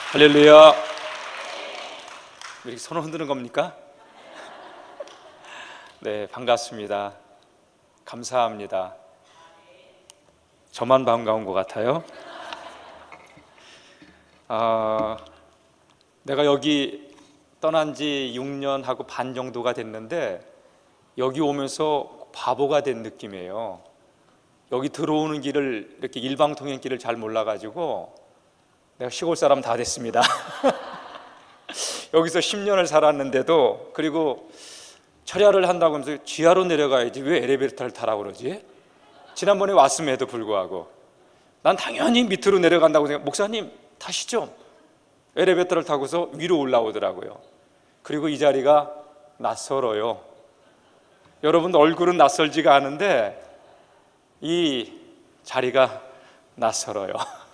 할렐루야. 이렇게 손을 흔드는 겁니까? 네, 반갑습니다. 감사합니다. 저만 반가운 것 같아요. 내가 여기 떠난 지 6년하고 반 정도가 됐는데 여기 오면서 바보가 된 느낌이에요. 여기 들어오는 길을, 이렇게 일방통행길을 잘 몰라가지고 내가 시골 사람 다 됐습니다. 여기서 10년을 살았는데도, 그리고 철야를 한다고 하면서 지하로 내려가야지 왜 엘리베이터를 타라고 그러지? 지난번에 왔음에도 불구하고 난 당연히 밑으로 내려간다고 생각. 목사님 타시죠. 엘리베이터를 타고서 위로 올라오더라고요. 그리고 이 자리가 낯설어요. 여러분 얼굴은 낯설지가 않은데 이 자리가 낯설어요.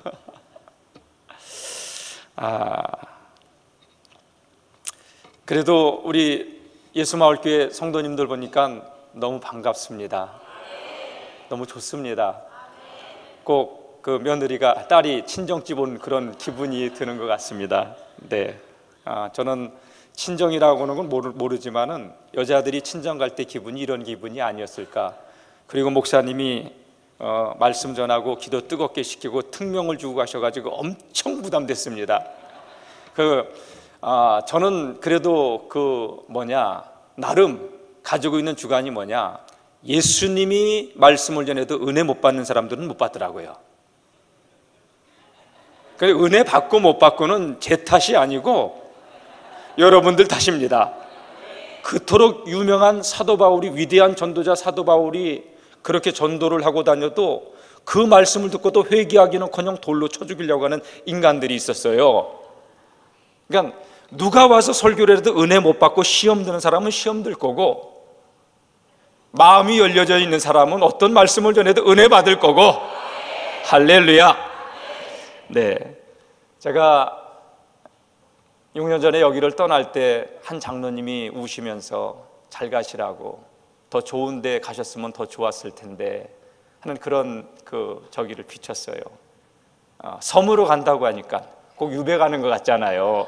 그래도 우리 예수마을교회 성도님들 보니까 너무 반갑습니다. 너무 좋습니다. 꼭 그 며느리가, 딸이 친정집 온 그런 기분이 드는 것 같습니다. 네, 저는 친정이라고 하는 건 모르지만은 여자들이 친정 갈 때 기분이 이런 기분이 아니었을까. 그리고 목사님이 말씀 전하고 기도 뜨겁게 시키고 특명을 주고 가셔가지고 엄청 부담됐습니다. 저는 그래도 나름 가지고 있는 주관이 뭐냐, 예수님이 말씀을 전해도 은혜 못 받는 사람들은 못 받더라고요. 은혜 받고 못 받고는 제 탓이 아니고 여러분들 탓입니다. 그토록 유명한 사도 바울이, 위대한 전도자 사도 바울이 그렇게 전도를 하고 다녀도 그 말씀을 듣고도 회개하기는커녕 돌로 쳐 죽이려고 하는 인간들이 있었어요. 그러니까 누가 와서 설교를 해도 은혜 못 받고 시험 드는 사람은 시험 들 거고, 마음이 열려져 있는 사람은 어떤 말씀을 전해도 은혜 받을 거고. 할렐루야. 네, 제가 6년 전에 여기를 떠날 때 한 장로님이 우시면서 잘 가시라고, 더 좋은 데 가셨으면 더 좋았을 텐데 하는 그런 저기를 비쳤어요. 섬으로 간다고 하니까 꼭 유배 가는 것 같잖아요.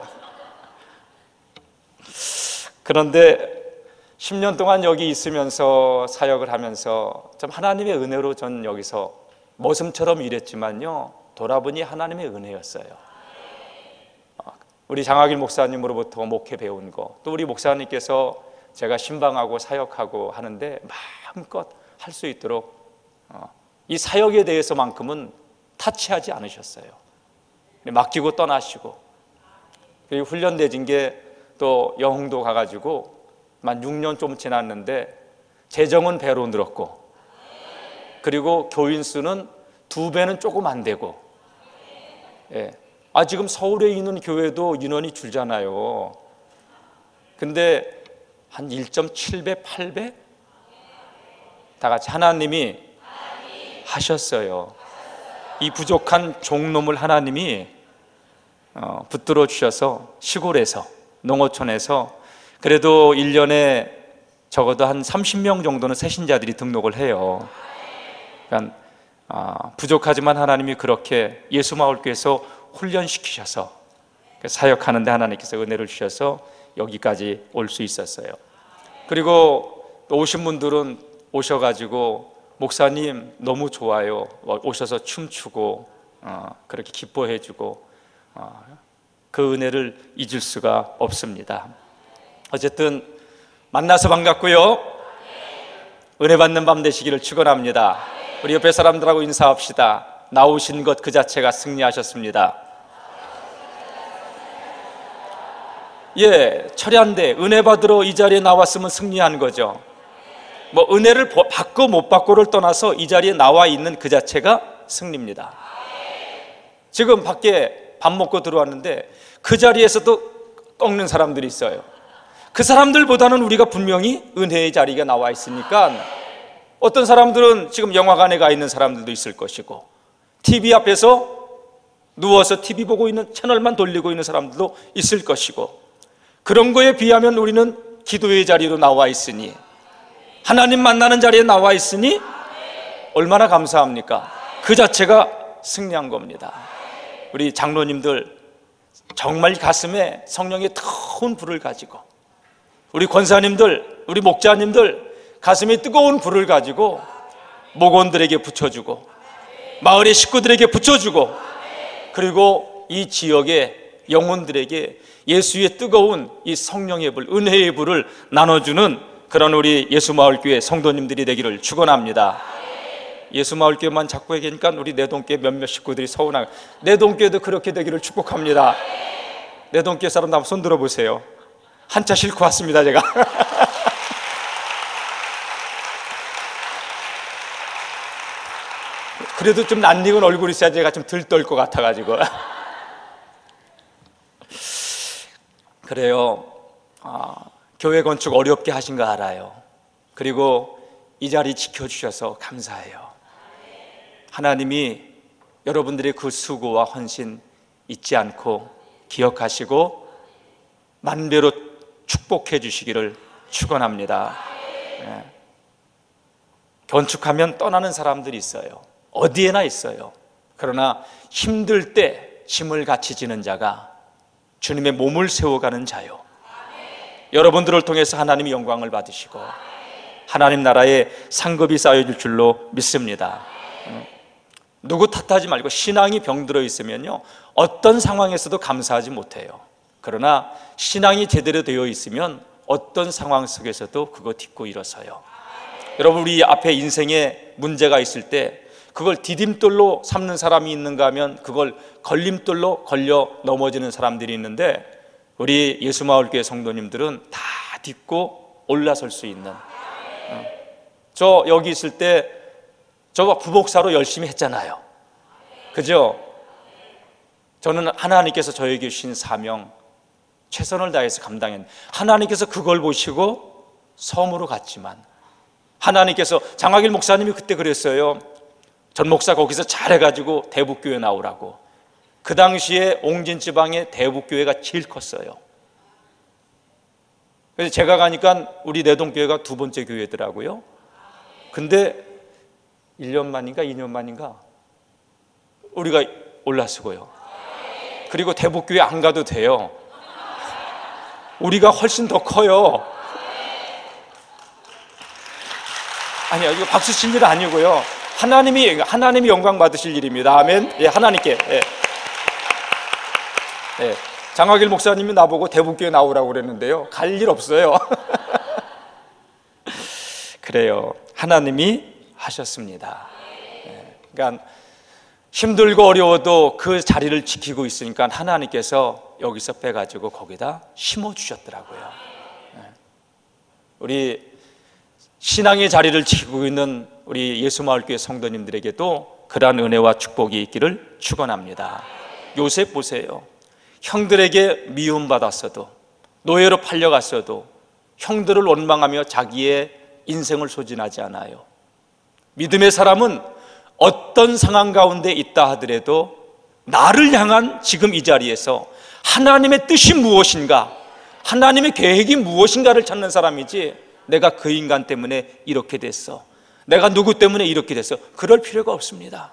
그런데 10년 동안 여기 있으면서 사역을 하면서 좀 하나님의 은혜로 전 여기서 머슴처럼 일했지만요, 돌아보니 하나님의 은혜였어요. 우리 장학일 목사님으로부터 목회 배운 거, 또 우리 목사님께서 제가 신방하고 사역하고 하는데 마음껏 할 수 있도록 이 사역에 대해서만큼은 타치하지 않으셨어요. 맡기고 떠나시고, 그리고 훈련되진 게 또 영흥도 가가지고 만 6년 좀 지났는데 재정은 배로 늘었고, 그리고 교인 수는 2배는 조금 안 되고, 예. 지금 서울에 있는 교회도 인원이 줄잖아요. 근데 한 1.7배, 8배? 다 같이 하나님이 하셨어요. 이 부족한 종놈을 하나님이 붙들어 주셔서 시골에서, 농어촌에서 그래도 1년에 적어도 한 30명 정도는 새신자들이 등록을 해요. 그러니까 부족하지만 하나님이 그렇게 예수마을교회에서 훈련시키셔서 사역하는데 하나님께서 은혜를 주셔서 여기까지 올 수 있었어요. 그리고 또 오신 분들은 오셔가지고 목사님 너무 좋아요, 오셔서 춤추고 그렇게 기뻐해주고, 그 은혜를 잊을 수가 없습니다. 어쨌든 만나서 반갑고요, 은혜 받는 밤 되시기를 축원합니다. 우리 옆에 사람들하고 인사합시다. 나오신 것 그 자체가 승리하셨습니다. 예, 철야인데 은혜 받으러 이 자리에 나왔으면 승리한 거죠. 은혜를 받고 못 받고를 떠나서 이 자리에 나와 있는 그 자체가 승리입니다. 지금 밖에 밥 먹고 들어왔는데 그 자리에서도 꺾는 사람들이 있어요. 그 사람들보다는 우리가 분명히 은혜의 자리가 나와 있으니까, 어떤 사람들은 지금 영화관에 가 있는 사람들도 있을 것이고, TV 앞에서 누워서 TV 보고 있는, 채널만 돌리고 있는 사람들도 있을 것이고, 그런 거에 비하면 우리는 기도의 자리로 나와 있으니, 하나님 만나는 자리에 나와 있으니 얼마나 감사합니까? 그 자체가 승리한 겁니다. 우리 장로님들 정말 가슴에 성령의 뜨거운 불을 가지고, 우리 권사님들, 우리 목자님들 가슴에 뜨거운 불을 가지고 목원들에게 붙여주고 마을의 식구들에게 붙여주고, 그리고 이 지역의 영혼들에게 예수의 뜨거운 이 성령의 불, 은혜의 불을 나눠주는 그런 우리 예수마을교회 성도님들이 되기를 축원합니다. 예수마을교회만 자꾸 얘기하니까 우리 내동교회 몇몇 식구들이 서운하고, 내동교회도 그렇게 되기를 축복합니다. 내동교회 사람들 한번 손 들어보세요. 한 차 싣고 왔습니다, 제가. 그래도 좀 낯익은 얼굴이 있어야 제가 좀 덜 떨 것 같아가지고. 그래요. 교회 건축 어렵게 하신 거 알아요. 그리고 이 자리 지켜주셔서 감사해요. 하나님이 여러분들의 그 수고와 헌신 잊지 않고 기억하시고 만배로 축복해 주시기를 축원합니다. 건축하면 떠나는 사람들이 있어요. 어디에나 있어요. 그러나 힘들 때 짐을 같이 지는 자가 주님의 몸을 세워가는 자요. 여러분들을 통해서 하나님이 영광을 받으시고 하나님 나라에 상급이 쌓여질 줄로 믿습니다. 누구 탓하지 말고, 신앙이 병들어 있으면요 어떤 상황에서도 감사하지 못해요. 그러나 신앙이 제대로 되어 있으면 어떤 상황 속에서도 그거 딛고 일어서요. 여러분, 우리 앞에 인생에 문제가 있을 때 그걸 디딤돌로 삼는 사람이 있는가 하면 그걸 걸림돌로 걸려 넘어지는 사람들이 있는데, 우리 예수마을교회 성도님들은 다 딛고 올라설 수 있는, 저 여기 있을 때 저 부목사로 열심히 했잖아요. 그죠? 저는 하나님께서 저에게 주신 사명 최선을 다해서 감당했는데, 하나님께서 그걸 보시고 섬으로 갔지만, 하나님께서, 장학일 목사님이 그때 그랬어요. 전 목사 거기서 잘해가지고 대북교회 나오라고. 그 당시에 옹진지방의 대북교회가 제일 컸어요. 그래서 제가 가니까 우리 내동교회가 두 번째 교회더라고요. 근데 1년 만인가 2년 만인가 우리가 올라서고요. 그리고 대북교회 안 가도 돼요. 우리가 훨씬 더 커요. 아니요, 이거 박수 칠 일 아니고요. 하나님이 영광 받으실 일입니다. 아멘. 예, 하나님께. 예. 예. 장학일 목사님이 나보고 대북교회 나오라고 그랬는데요, 갈 일 없어요. 그래요. 하나님이 하셨습니다. 예. 그러니까 힘들고 어려워도 그 자리를 지키고 있으니까 하나님께서 여기서 빼가지고 거기다 심어주셨더라고요. 예. 우리 신앙의 자리를 지키고 있는 우리 예수마을교회 성도님들에게도 그러한 은혜와 축복이 있기를 축원합니다. 요셉 보세요. 형들에게 미움받았어도, 노예로 팔려갔어도 형들을 원망하며 자기의 인생을 소진하지 않아요. 믿음의 사람은 어떤 상황 가운데 있다 하더라도 나를 향한 지금 이 자리에서 하나님의 뜻이 무엇인가, 하나님의 계획이 무엇인가를 찾는 사람이지, 내가 그 인간 때문에 이렇게 됐어, 내가 누구 때문에 이렇게 됐어, 그럴 필요가 없습니다.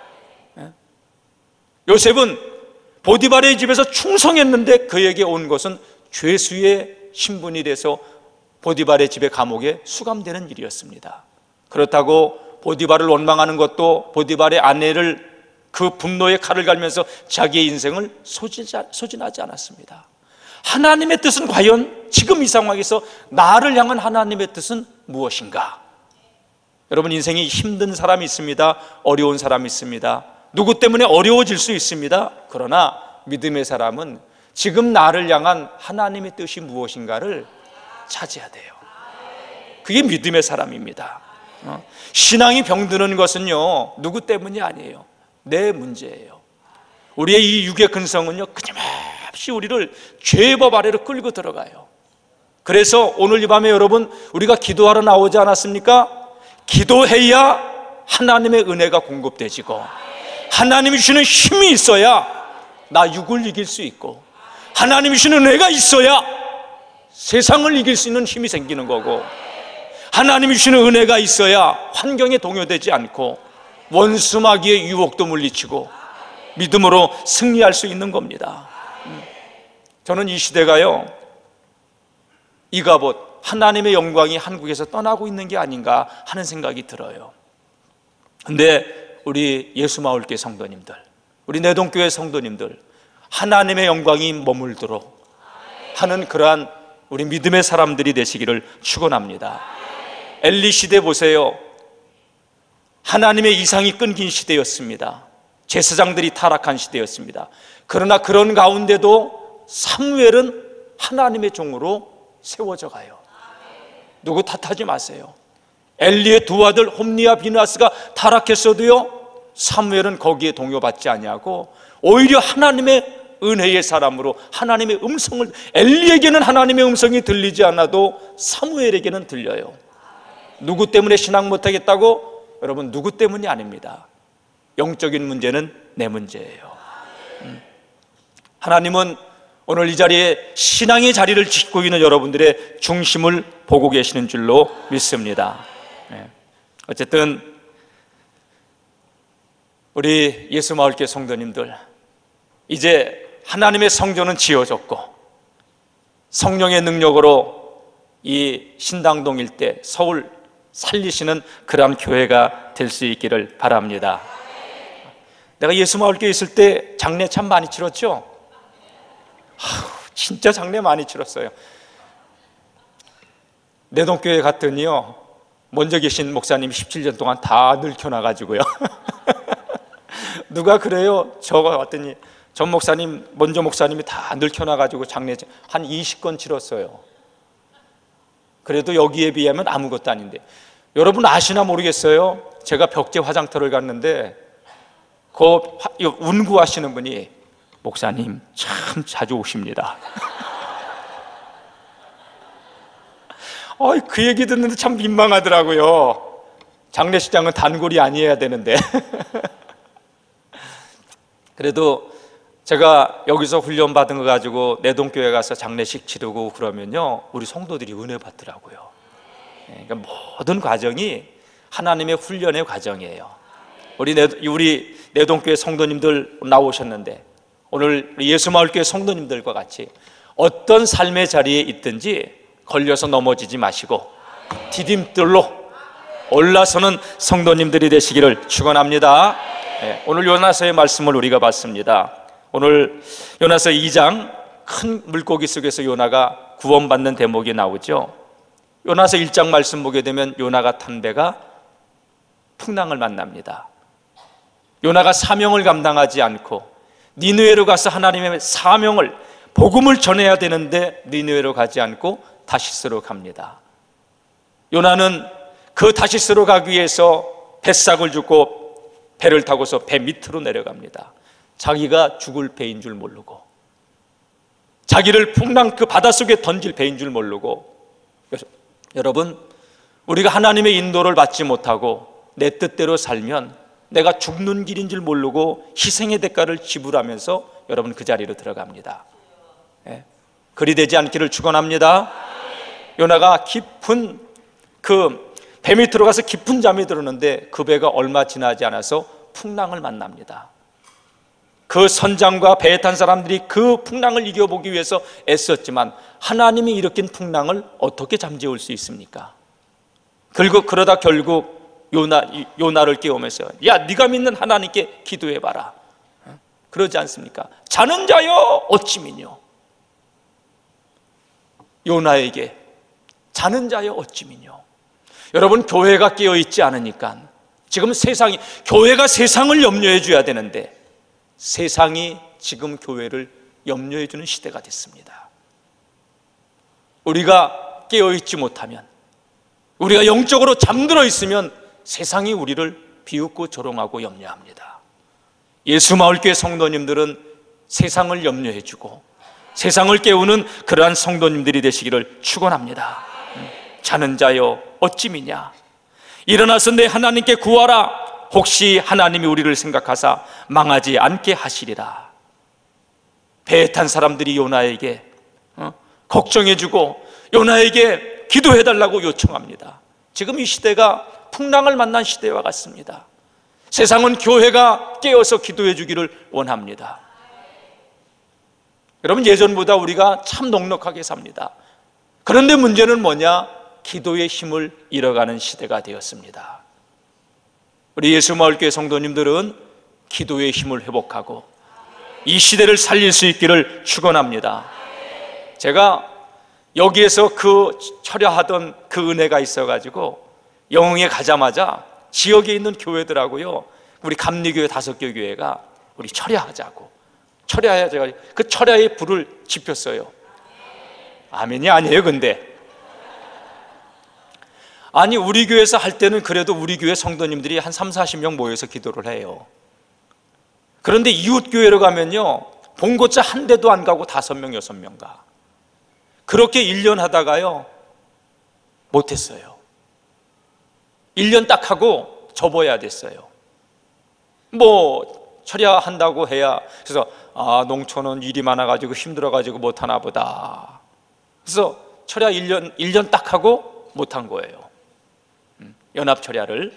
요셉은 보디발의 집에서 충성했는데 그에게 온 것은 죄수의 신분이 돼서 보디발의 집의 감옥에 수감되는 일이었습니다. 그렇다고 보디발을 원망하는 것도 보디발의 아내를 그 분노의 칼을 갈면서 자기의 인생을 소진하지 않았습니다. 하나님의 뜻은 과연 지금 이 상황에서 나를 향한 하나님의 뜻은 무엇인가? 여러분, 인생이 힘든 사람이 있습니다. 어려운 사람이 있습니다. 누구 때문에 어려워질 수 있습니다. 그러나 믿음의 사람은 지금 나를 향한 하나님의 뜻이 무엇인가를 찾아야 돼요. 그게 믿음의 사람입니다. 신앙이 병드는 것은요 누구 때문이 아니에요. 내 문제예요. 우리의 이 육의 근성은요 끊임없이 우리를 죄의 법 아래로 끌고 들어가요. 그래서 오늘 이 밤에 여러분, 우리가 기도하러 나오지 않았습니까? 기도해야 하나님의 은혜가 공급되지고, 하나님이 주시는 힘이 있어야 나 육을 이길 수 있고, 하나님이 주시는 은혜가 있어야 세상을 이길 수 있는 힘이 생기는 거고, 하나님이 주시는 은혜가 있어야 환경에 동요되지 않고 원수 마귀의 유혹도 물리치고 믿음으로 승리할 수 있는 겁니다. 저는 이 시대가요, 이가봇 하나님의 영광이 한국에서 떠나고 있는 게 아닌가 하는 생각이 들어요. 근데 우리 예수마을교회 성도님들, 우리 내동교회 성도님들, 하나님의 영광이 머물도록 하는 그러한 우리 믿음의 사람들이 되시기를 축원합니다. 엘리 시대 보세요. 하나님의 이상이 끊긴 시대였습니다. 제사장들이 타락한 시대였습니다. 그러나 그런 가운데도 사무엘은 하나님의 종으로 세워져 가요. 누구 탓하지 마세요. 엘리의 두 아들 홈니와 비느하스가 타락했어도요, 사무엘은 거기에 동요받지 아니하고 오히려 하나님의 은혜의 사람으로 하나님의 음성을, 엘리에게는 하나님의 음성이 들리지 않아도 사무엘에게는 들려요. 누구 때문에 신앙 못하겠다고? 여러분, 누구 때문이 아닙니다. 영적인 문제는 내 문제예요. 하나님은 오늘 이 자리에 신앙의 자리를 짓고 있는 여러분들의 중심을 보고 계시는 줄로 믿습니다. 어쨌든 우리 예수마을교회 성도님들, 이제 하나님의 성전은 지어졌고 성령의 능력으로 이 신당동 일대 서울 살리시는 그러한 교회가 될 수 있기를 바랍니다. 내가 예수마을교회 있을 때 장례 참 많이 치렀죠? 진짜 장례 많이 치렀어요. 내동교회 갔더니요, 먼저 계신 목사님이 17년 동안 다 늙혀놔가지고요. 누가 그래요? 저가 왔더니 전 목사님, 먼저 목사님이 다 늙혀놔가지고 장례 한 20건 치렀어요. 그래도 여기에 비하면 아무것도 아닌데, 여러분 아시나 모르겠어요. 제가 벽제 화장터를 갔는데 그 운구하시는 분이, 목사님 참 자주 오십니다. 그 얘기 듣는데 참 민망하더라고요. 장례식장은 단골이 아니어야 되는데. 그래도 제가 여기서 훈련 받은 거 가지고 내동교회 가서 장례식 치르고 그러면요, 우리 성도들이 은혜 받더라고요. 그러니까 모든 과정이 하나님의 훈련의 과정이에요. 우리 내동교회 성도님들 나오셨는데, 오늘 예수마을교회 성도님들과 같이 어떤 삶의 자리에 있든지 걸려서 넘어지지 마시고 디딤돌로 올라서는 성도님들이 되시기를 축원합니다. 오늘 요나서의 말씀을 우리가 봤습니다. 오늘 요나서 2장, 큰 물고기 속에서 요나가 구원받는 대목이 나오죠. 요나서 1장 말씀 보게 되면 요나가 탄 배가 풍랑을 만납니다. 요나가 사명을 감당하지 않고 니느웨로 가서 하나님의 사명을, 복음을 전해야 되는데 니느웨로 가지 않고 다시스로 갑니다. 요나는 그 다시스로 가기 위해서 뱃삭을 줍고 배를 타고서 배 밑으로 내려갑니다. 자기가 죽을 배인 줄 모르고, 자기를 풍랑 그 바닷속에 던질 배인 줄 모르고. 여러분, 우리가 하나님의 인도를 받지 못하고 내 뜻대로 살면 내가 죽는 길인 줄 모르고 희생의 대가를 지불하면서 여러분 그 자리로 들어갑니다. 그리 되지 않기를 축원합니다. 요나가 깊은 그 배 밑으로 가서 깊은 잠이 들었는데 그 배가 얼마 지나지 않아서 풍랑을 만납니다. 그 선장과 배에 탄 사람들이 그 풍랑을 이겨보기 위해서 애썼지만 하나님이 일으킨 풍랑을 어떻게 잠재울 수 있습니까? 그러다 결국 요나를 깨우면서, 야, 네가 믿는 하나님께 기도해봐라. 그러지 않습니까? 자는 자여 어찌 미뇨. 요나에게 자는 자여 어찌 미뇨. 여러분, 교회가 깨어있지 않으니까 지금 교회가 세상을 염려해 줘야 되는데 세상이 지금 교회를 염려해 주는 시대가 됐습니다. 우리가 깨어있지 못하면, 우리가 영적으로 잠들어 있으면 세상이 우리를 비웃고 조롱하고 염려합니다. 예수마을교회 성도님들은 세상을 염려해 주고 세상을 깨우는 그러한 성도님들이 되시기를 축원합니다. 자는 자여 어찌 미냐. 일어나서 내 하나님께 구하라. 혹시 하나님이 우리를 생각하사 망하지 않게 하시리라. 배에 탄 사람들이 요나에게 걱정해주고 요나에게 기도해달라고 요청합니다. 지금 이 시대가 풍랑을 만난 시대와 같습니다. 세상은 교회가 깨어서 기도해 주기를 원합니다. 여러분, 예전보다 우리가 참 넉넉하게 삽니다. 그런데 문제는 뭐냐? 기도의 힘을 잃어가는 시대가 되었습니다. 우리 예수마을교회 성도님들은 기도의 힘을 회복하고 이 시대를 살릴 수 있기를 축원합니다. 제가 여기에서 그 철야하던 그 은혜가 있어가지고 영흥에 가자마자 지역에 있는 교회들하고요, 우리 감리교회 5개 교회가 우리 철야하자고 그 철야의 불을 지폈어요. 아멘이 아니에요. 근데 아니, 우리 교회에서 할 때는 그래도 우리 교회 성도님들이 한 30-40명 모여서 기도를 해요. 그런데 이웃 교회로 가면요, 봉고차 한 대도 안 가고 5명, 6명 가. 그렇게 1년 하다가요 못했어요. 1년 딱 하고 접어야 됐어요. 뭐 철야한다고 해야, 그래서 농촌은 일이 많아가지고 힘들어가지고 못하나 보다. 그래서 철야 1년 딱 하고 못한 거예요. 연합 철야를.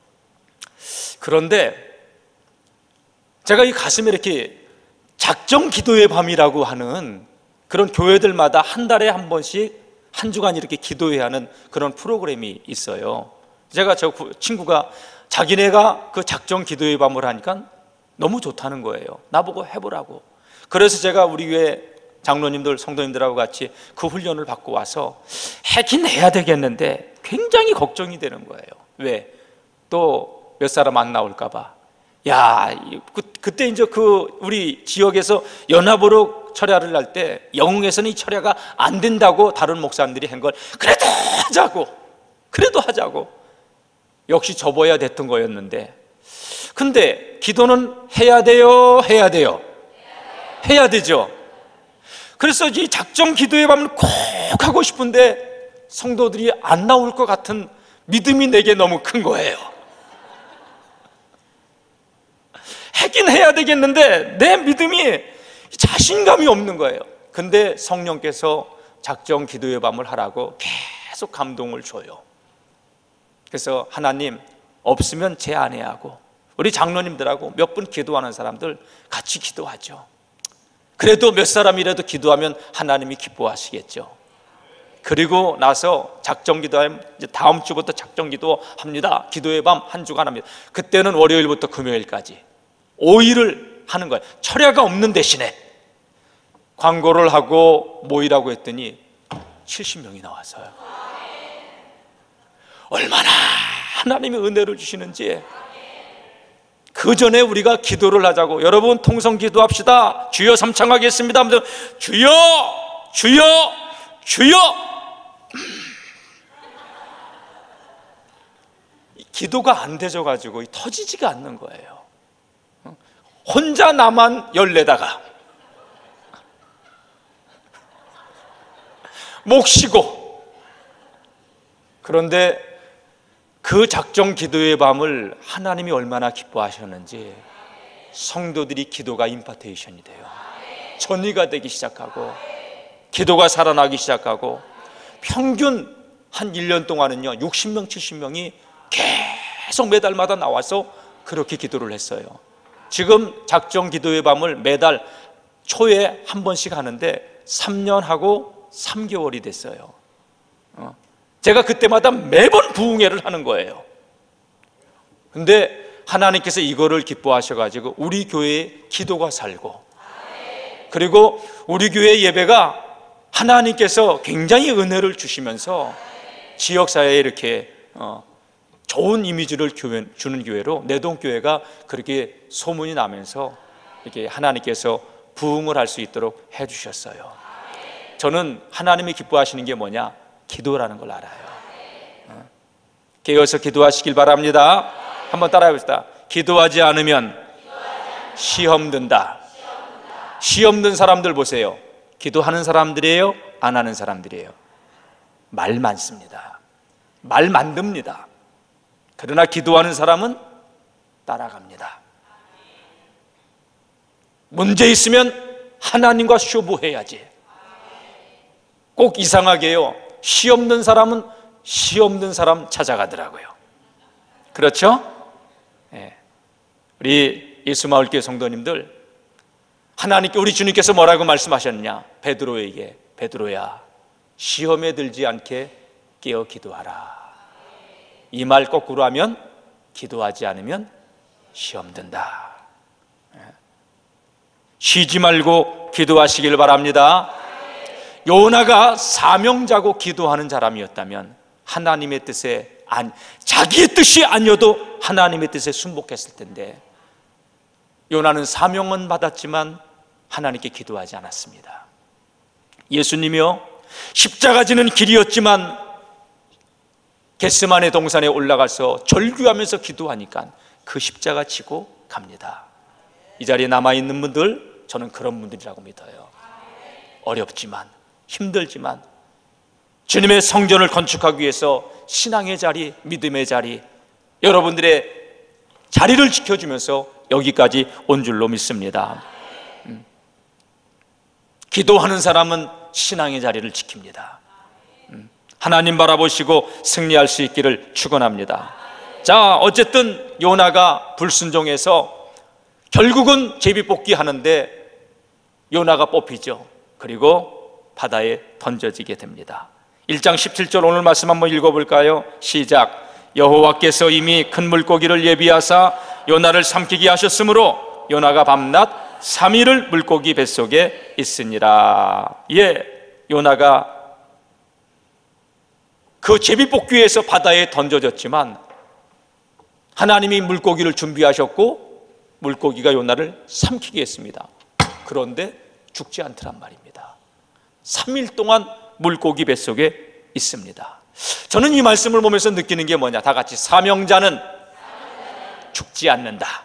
그런데 제가 이 가슴에 이렇게 작정 기도의 밤이라고 하는 그런 교회들마다 한 달에 한 번씩 한 주간 이렇게 기도해야 하는 그런 프로그램이 있어요. 제가 저 친구가 자기네가 그 작정 기도의 밤을 하니까 너무 좋다는 거예요. 나보고 해보라고. 그래서 제가 우리 교회 장로님들, 성도님들하고 같이 그 훈련을 받고 와서 하긴 해야 되겠는데 굉장히 걱정이 되는 거예요. 왜? 또 몇 사람 안 나올까 봐. 야, 그때 이제 우리 지역에서 연합으로 철야를 할 때 영흥에서는 이 철야가 안 된다고 다른 목사님들이 한 걸 그래도 하자고 역시 접어야 됐던 거였는데, 근데 기도는 해야 되죠. 그래서 이 작정 기도의 밤을 꼭 하고 싶은데 성도들이 안 나올 것 같은 믿음이 내게 너무 큰 거예요. 하긴 해야 되겠는데 내 믿음이, 자신감이 없는 거예요. 근데 성령께서 작정 기도의 밤을 하라고 계속 감동을 줘요. 그래서 하나님, 없으면 제 아내하고 우리 장로님들하고 몇 분 기도하는 사람들 같이 기도하죠. 그래도 몇 사람이라도 기도하면 하나님이 기뻐하시겠죠. 그리고 나서 작정 기도하면 이제 다음 주부터 작정 기도합니다. 기도의 밤 한 주간 합니다. 그때는 월요일부터 금요일까지 5일을 하는 거예요. 철야가 없는 대신에. 광고를 하고 모이라고 했더니 70명이 나왔어요. 얼마나 하나님이 은혜를 주시는지. 그 전에 우리가 기도를 하자고. 여러분, 통성 기도합시다. 주여 삼창하겠습니다 하면서 주여 주여 주여. 기도가 안 되져가지고 터지지가 않는 거예요. 혼자 나만 열내다가 목 쉬고. 그런데 그 작정 기도의 밤을 하나님이 얼마나 기뻐하셨는지 성도들이 기도가 임파테이션이 돼요. 전이가 되기 시작하고 기도가 살아나기 시작하고, 평균 한 1년 동안은요 60명, 70명이 계속 매달마다 나와서 그렇게 기도를 했어요. 지금 작정 기도의 밤을 매달 초에 한 번씩 하는데 3년 하고 3개월이 됐어요. 제가 그때마다 매번 부흥회를 하는 거예요. 근데 하나님께서 이거를 기뻐하셔가지고 우리 교회에 기도가 살고, 그리고 우리 교회 예배가 하나님께서 굉장히 은혜를 주시면서 지역사회에 이렇게 좋은 이미지를 주는 교회로 내동교회가 그렇게 소문이 나면서 이렇게 하나님께서 부흥을 할 수 있도록 해주셨어요. 저는 하나님이 기뻐하시는 게 뭐냐? 기도라는 걸 알아요. 깨어서 기도하시길 바랍니다. 한번 따라해 봅시다. 기도하지 않으면 시험 든다. 시험 든 사람들 보세요. 기도하는 사람들이에요? 안 하는 사람들이에요? 말 많습니다. 말 만듭니다. 그러나 기도하는 사람은 따라갑니다. 문제 있으면 하나님과 쇼부해야지. 꼭 이상하게요, 시 없는 사람은 시 없는 사람 찾아가더라고요. 그렇죠? 네. 우리 예수마을교회 성도님들, 하나님께 우리 주님께서 뭐라고 말씀하셨느냐? 베드로에게, 베드로야, 시험에 들지 않게 깨어 기도하라. 이 말 거꾸로 하면 기도하지 않으면 시험 든다. 쉬지 말고 기도하시길 바랍니다. 요나가 사명자고 기도하는 사람이었다면 하나님의 뜻에 자기의 뜻이 아니어도 하나님의 뜻에 순복했을 텐데, 요나는 사명은 받았지만 하나님께 기도하지 않았습니다. 예수님이요, 십자가 지는 길이었지만 겟세마네 동산에 올라가서 절규하면서 기도하니까 그 십자가 지고 갑니다. 이 자리에 남아있는 분들, 저는 그런 분들이라고 믿어요. 어렵지만, 힘들지만 주님의 성전을 건축하기 위해서 신앙의 자리, 믿음의 자리, 여러분들의 자리를 지켜주면서 여기까지 온 줄로 믿습니다. 기도하는 사람은 신앙의 자리를 지킵니다. 하나님 바라보시고 승리할 수 있기를 축원합니다. 자, 어쨌든 요나가 불순종해서 결국은 제비뽑기 하는데 요나가 뽑히죠. 그리고 바다에 던져지게 됩니다. 1장 17절 오늘 말씀 한번 읽어볼까요? 시작. 여호와께서 이미 큰 물고기를 예비하사 요나를 삼키게 하셨으므로 요나가 밤낮 3일을 물고기 뱃속에 있으니라. 예, 요나가 그 제비뽑기에서 바다에 던져졌지만 하나님이 물고기를 준비하셨고 물고기가 요나를 삼키게 했습니다. 그런데 죽지 않더란 말입니다. 3일 동안 물고기 뱃속에 있습니다. 저는 이 말씀을 보면서 느끼는 게 뭐냐? 다 같이 사명자는 죽지 않는다.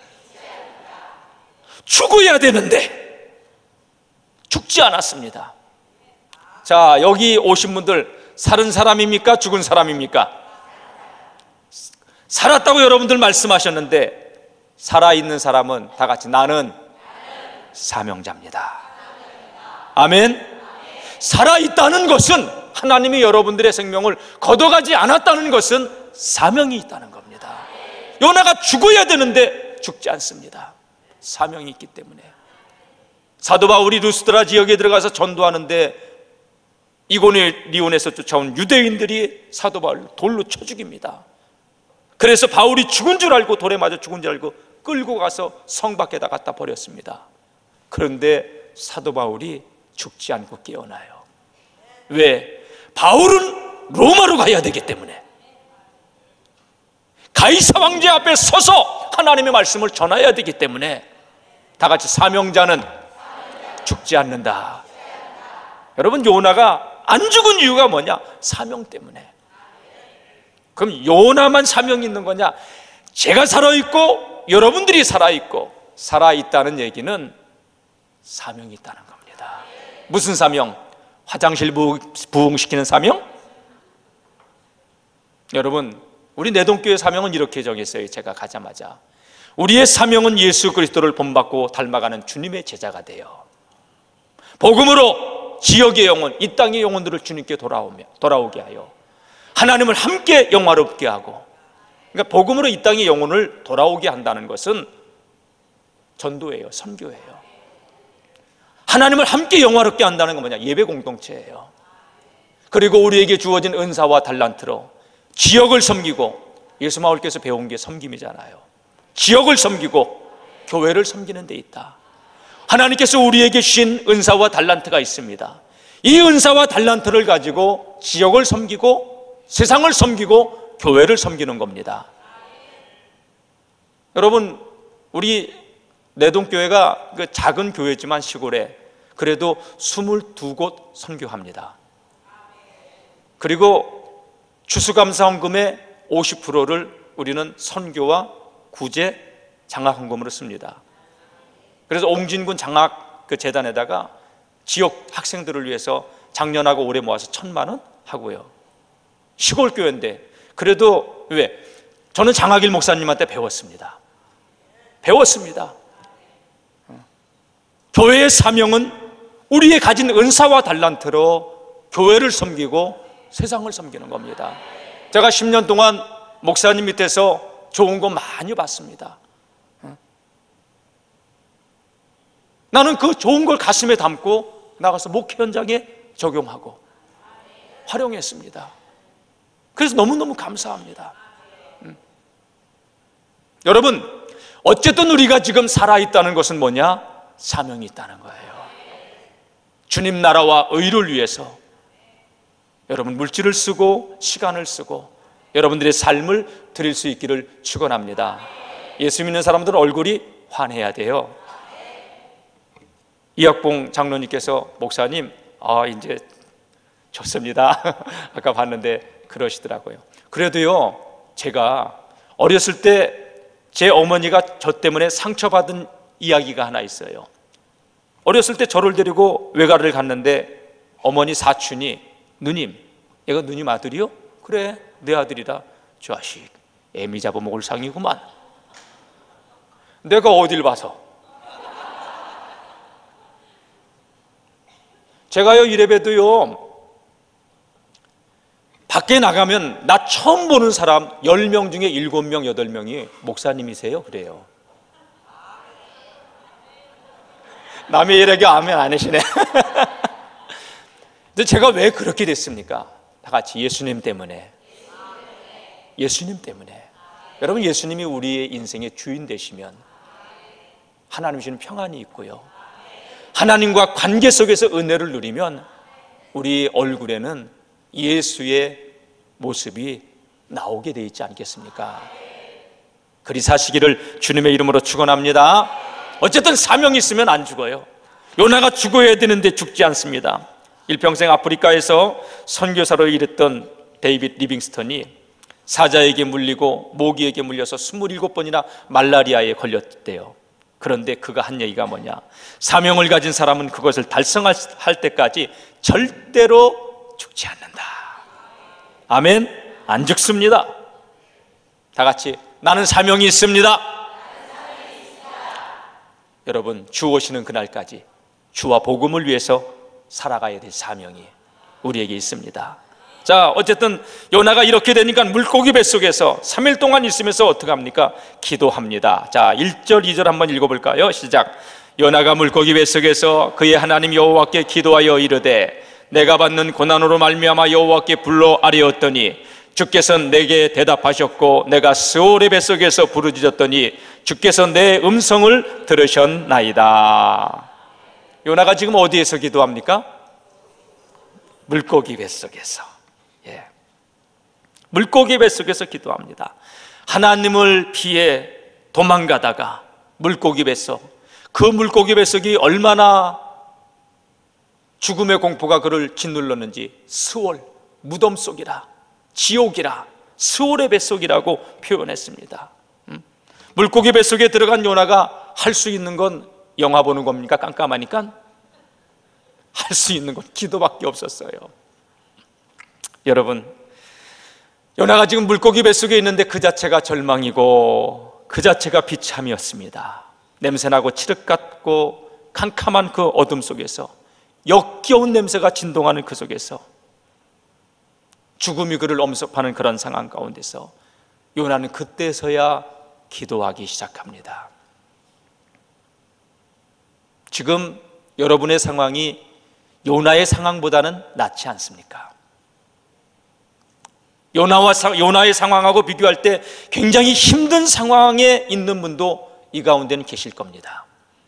죽어야 되는데 죽지 않았습니다. 자, 여기 오신 분들 살은 사람입니까? 죽은 사람입니까? 살았다고 여러분들 말씀하셨는데 살아있는 사람은 다 같이 나는 사명자입니다. 아멘. 살아있다는 것은 하나님이 여러분들의 생명을 걷어가지 않았다는 것은 사명이 있다는 겁니다. 요나가 죽어야 되는데 죽지 않습니다. 사명이 있기 때문에. 사도 바울이 루스드라 지역에 들어가서 전도하는데 이고니온에서 쫓아온 유대인들이 사도 바울을 돌로 쳐 죽입니다. 그래서 바울이 죽은 줄 알고, 돌에 맞아 죽은 줄 알고 끌고 가서 성 밖에다 갖다 버렸습니다. 그런데 사도 바울이 죽지 않고 깨어나요. 왜? 바울은 로마로 가야 되기 때문에, 가이사 왕제 앞에 서서 하나님의 말씀을 전해야 되기 때문에 다 같이 사명자는 죽지 않는다. 여러분, 요나가 안 죽은 이유가 뭐냐? 사명 때문에. 그럼 요나만 사명이 있는 거냐? 제가 살아있고 여러분들이 살아있고, 살아있다는 얘기는 사명이 있다는 겁니다. 무슨 사명? 화장실 부흥시키는 사명? 여러분, 우리 내동교회 사명은 이렇게 정했어요. 제가 가자마자 우리의 사명은 예수 그리스도를 본받고 닮아가는 주님의 제자가 돼요. 복음으로 지역의 영혼, 이 땅의 영혼들을 주님께 돌아오게 하여 하나님을 함께 영화롭게 하고, 그러니까 복음으로 이 땅의 영혼을 돌아오게 한다는 것은 전도예요, 선교예요. 하나님을 함께 영화롭게 한다는 건 뭐냐? 예배 공동체예요. 그리고 우리에게 주어진 은사와 달란트로 지역을 섬기고, 예수 마을께서 배운 게 섬김이잖아요. 지역을 섬기고 교회를 섬기는 데 있다. 하나님께서 우리에게 주신 은사와 달란트가 있습니다. 이 은사와 달란트를 가지고 지역을 섬기고 세상을 섬기고 교회를 섬기는 겁니다. 여러분, 우리 내동교회가 그 작은 교회지만 시골에 그래도 22곳 선교합니다. 그리고 추수감사헌금의 50%를 우리는 선교와 구제 장학헌금으로 씁니다. 그래서 옹진군 장학 그 재단에다가 지역 학생들을 위해서 작년하고 올해 모아서 1,000만 원 하고요. 시골 교회인데 그래도 왜? 저는 장학일 목사님한테 배웠습니다. 교회의 사명은 우리의 가진 은사와 달란트로 교회를 섬기고 세상을 섬기는 겁니다. 제가 10년 동안 목사님 밑에서 좋은 거 많이 봤습니다. 나는 그 좋은 걸 가슴에 담고 나가서 목회 현장에 적용하고 활용했습니다. 그래서 너무너무 감사합니다. 여러분, 어쨌든 우리가 지금 살아있다는 것은 뭐냐? 사명이 있다는 거예요. 주님 나라와 의를 위해서 여러분 물질을 쓰고 시간을 쓰고 여러분들의 삶을 드릴 수 있기를 축원합니다. 예수 믿는 사람들은 얼굴이 환해야 돼요. 이학봉 장로님께서 목사님, 이제 좋습니다. 아까 봤는데 그러시더라고요. 그래도요, 제가 어렸을 때 제 어머니가 저 때문에 상처받은 이야기가 하나 있어요. 어렸을 때 저를 데리고 외가를 갔는데 어머니 사촌이, 누님, 얘가 누님 아들이요? 그래, 내 아들이라. 자식, 애미 잡아먹을 상이구만. 내가 어딜 봐서. 제가요 이래봬도요 밖에 나가면 나 처음 보는 사람 10명 중에 7명, 8명이 목사님이세요? 그래요. 남의 일에게 아멘 안 하시네. 근데 제가 왜 그렇게 됐습니까? 다 같이 예수님 때문에. 예수님 때문에. 여러분, 예수님이 우리의 인생의 주인 되시면 하나님 주시는 평안이 있고요, 하나님과 관계 속에서 은혜를 누리면 우리 얼굴에는 예수의 모습이 나오게 되어 있지 않겠습니까? 그리 사시기를 주님의 이름으로 축원합니다. 어쨌든 사명이 있으면 안 죽어요. 요나가 죽어야 되는데 죽지 않습니다. 일평생 아프리카에서 선교사로 일했던 데이빗 리빙스턴이 사자에게 물리고 모기에게 물려서 27번이나 말라리아에 걸렸대요. 그런데 그가 한 얘기가 뭐냐? 사명을 가진 사람은 그것을 달성할 때까지 절대로 죽지 않는다. 아멘. 안 죽습니다. 다 같이 나는 사명이 있습니다. 여러분, 주 오시는 그날까지 주와 복음을 위해서 살아가야 될 사명이 우리에게 있습니다. 자, 어쨌든 요나가 이렇게 되니까 물고기 뱃속에서 3일 동안 있으면서 어떻게 합니까? 기도합니다. 자, 1절 2절 한번 읽어볼까요? 시작. 요나가 물고기 뱃속에서 그의 하나님 여호와께 기도하여 이르되 내가 받는 고난으로 말미암아 여호와께 불러 아뢰었더니 주께서 내게 대답하셨고 내가 스올의 뱃속에서 부르짖었더니 주께서 내 음성을 들으셨나이다. 요나가 지금 어디에서 기도합니까? 물고기 뱃속에서. 물고기 뱃속에서 기도합니다. 하나님을 피해 도망가다가 물고기 뱃속, 그 물고기 뱃속이 얼마나 죽음의 공포가 그를 짓눌렀는지 스올, 무덤 속이라, 지옥이라, 스올의 뱃속이라고 표현했습니다. 물고기 뱃속에 들어간 요나가 할 수 있는 건 영화 보는 겁니까? 깜깜하니까? 할 수 있는 건 기도밖에 없었어요. 여러분, 요나가 지금 물고기 뱃속에 있는데 그 자체가 절망이고 그 자체가 비참이었습니다. 냄새나고 칠흑 같고 캄캄한 그 어둠 속에서, 역겨운 냄새가 진동하는 그 속에서 죽음이 그를 엄습하는 그런 상황 가운데서 요나는 그때서야 기도하기 시작합니다. 지금 여러분의 상황이 요나의 상황보다는 낫지 않습니까? 요나의 상황하고 비교할 때 굉장히 힘든 상황에 있는 분도 이 가운데는 계실 겁니다.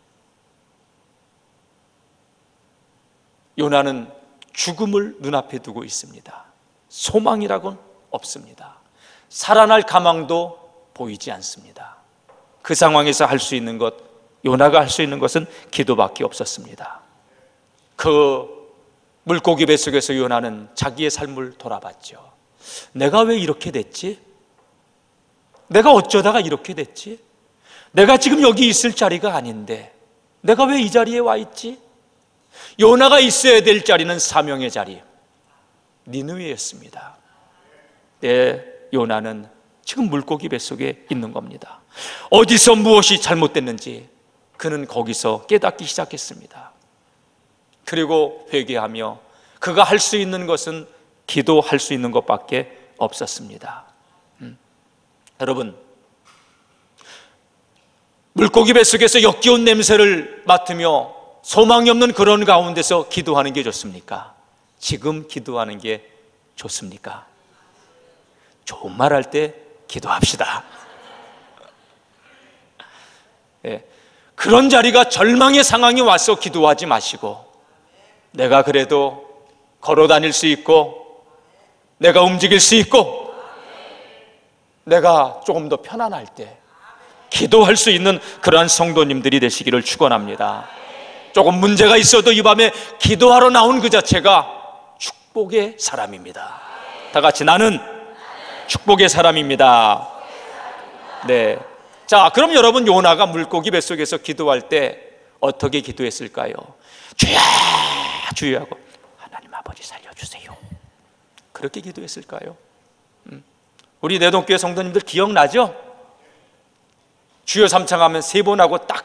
요나는 죽음을 눈앞에 두고 있습니다. 소망이라고는 없습니다. 살아날 가망도 보이지 않습니다. 그 상황에서 할 수 있는 것, 요나가 할 수 있는 것은 기도밖에 없었습니다. 그 물고기 뱃속에서 요나는 자기의 삶을 돌아봤죠. 내가 왜 이렇게 됐지? 내가 어쩌다가 이렇게 됐지? 내가 지금 여기 있을 자리가 아닌데 내가 왜 이 자리에 와 있지? 요나가 있어야 될 자리는 사명의 자리, 니느웨였습니다. 요나는 지금 물고기 뱃속에 있는 겁니다. 어디서 무엇이 잘못됐는지 그는 거기서 깨닫기 시작했습니다. 그리고 회개하며 그가 할 수 있는 것은 기도할 수 있는 것밖에 없었습니다. 여러분, 물고기 뱃속에서 역겨운 냄새를 맡으며 소망이 없는 그런 가운데서 기도하는 게 좋습니까? 지금 기도하는 게 좋습니까? 좋은 말 할 때 기도합시다. 예, 그런 자리가 절망의 상황이 와서 기도하지 마시고, 내가 그래도 걸어 다닐 수 있고, 내가 움직일 수 있고, 내가 조금 더 편안할 때 기도할 수 있는 그러한 성도님들이 되시기를 축원합니다. 조금 문제가 있어도 이 밤에 기도하러 나온 그 자체가 축복의 사람입니다. 다 같이, 나는 축복의 사람입니다. 네. 자, 그럼 여러분, 요나가 물고기 뱃속에서 기도할 때 어떻게 기도했을까요? 주여 주여 하고, 하나님 아버지 살려주세요, 그렇게 기도했을까요? 우리 내동교회 성도님들 기억나죠? 주여 삼창하면 3번 하고 딱.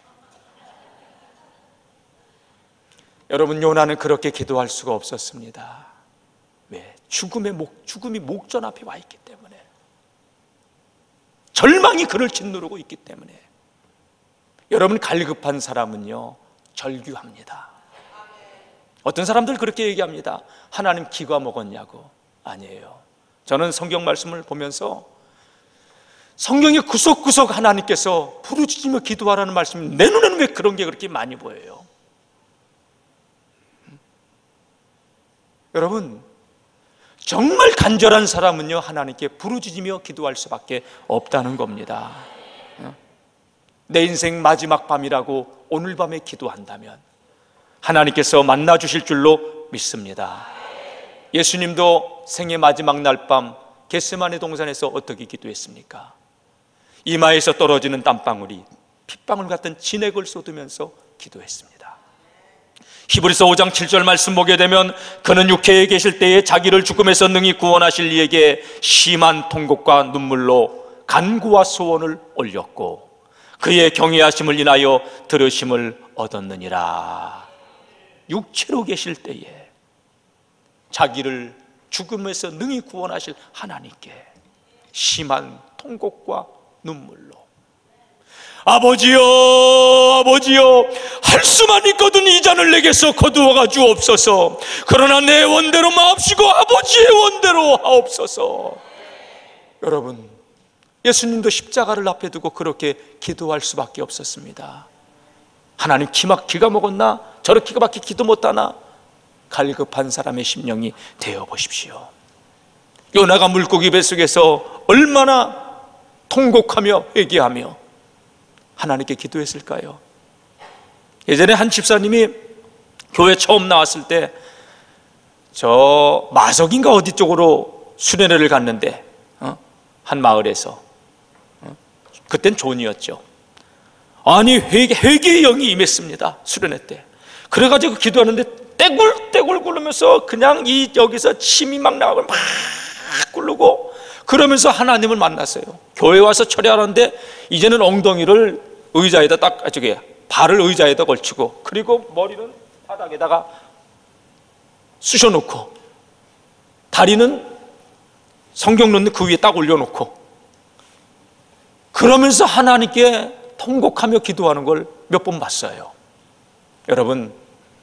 여러분, 요나는 그렇게 기도할 수가 없었습니다. 왜? 죽음이 목전 앞에 와 있기 때문에, 절망이 그를 짓누르고 있기 때문에. 여러분, 갈급한 사람은요 절규합니다. 어떤 사람들 그렇게 얘기합니다. 하나님 기가 먹었냐고. 아니에요. 저는 성경 말씀을 보면서 성경의 구석구석 하나님께서 부르짖으며 기도하라는 말씀이 내 눈에는 왜 그런 게 그렇게 많이 보여요? 여러분, 정말 간절한 사람은요 하나님께 부르짖으며 기도할 수밖에 없다는 겁니다. 내 인생 마지막 밤이라고 오늘 밤에 기도한다면 하나님께서 만나 주실 줄로 믿습니다. 예수님도 생애 마지막 날 밤 겟세마네 동산에서 어떻게 기도했습니까? 이마에서 떨어지는 땀방울이 핏방울 같은 진액을 쏟으면서 기도했습니다. 히브리서 5장 7절 말씀 보게 되면, 그는 육체에 계실 때에 자기를 죽음에서 능히 구원하실 이에게 심한 통곡과 눈물로 간구와 소원을 올렸고 그의 경외하심을 인하여 들으심을 얻었느니라. 육체로 계실 때에 자기를 죽음에서 능히 구원하실 하나님께 심한 통곡과 눈물로, 아버지여 아버지여, 할 수만 있거든 이 잔을 내게서 거두어가 주옵소서. 그러나 내 원대로 마옵시고 아버지의 원대로 하옵소서. 여러분, 예수님도 십자가를 앞에 두고 그렇게 기도할 수밖에 없었습니다. 하나님 기가 먹었나? 저렇게밖에 기도 못하나? 갈급한 사람의 심령이 되어 보십시오. 요나가 물고기 뱃속에서 얼마나 통곡하며 회개하며 하나님께 기도했을까요? 예전에 한 집사님이 교회 처음 나왔을 때 저 마석인가 어디 쪽으로 수련회를 갔는데 한 마을에서, 그땐 존이었죠. 아니 회개의 영이 임했습니다. 수련회 때. 그래가지고 기도하는데 떼굴떼굴 굴르면서 그냥 여기서 침이 막 나오고 막 굴르고 그러면서 하나님을 만났어요. 교회 와서 철회하는데 이제는 엉덩이를 의자에다 발을 의자에다 걸치고, 그리고 머리는 바닥에다가 쑤셔놓고, 다리는 성경 놓는 그 위에 딱 올려놓고, 그러면서 하나님께 통곡하며 기도하는 걸 몇 번 봤어요. 여러분,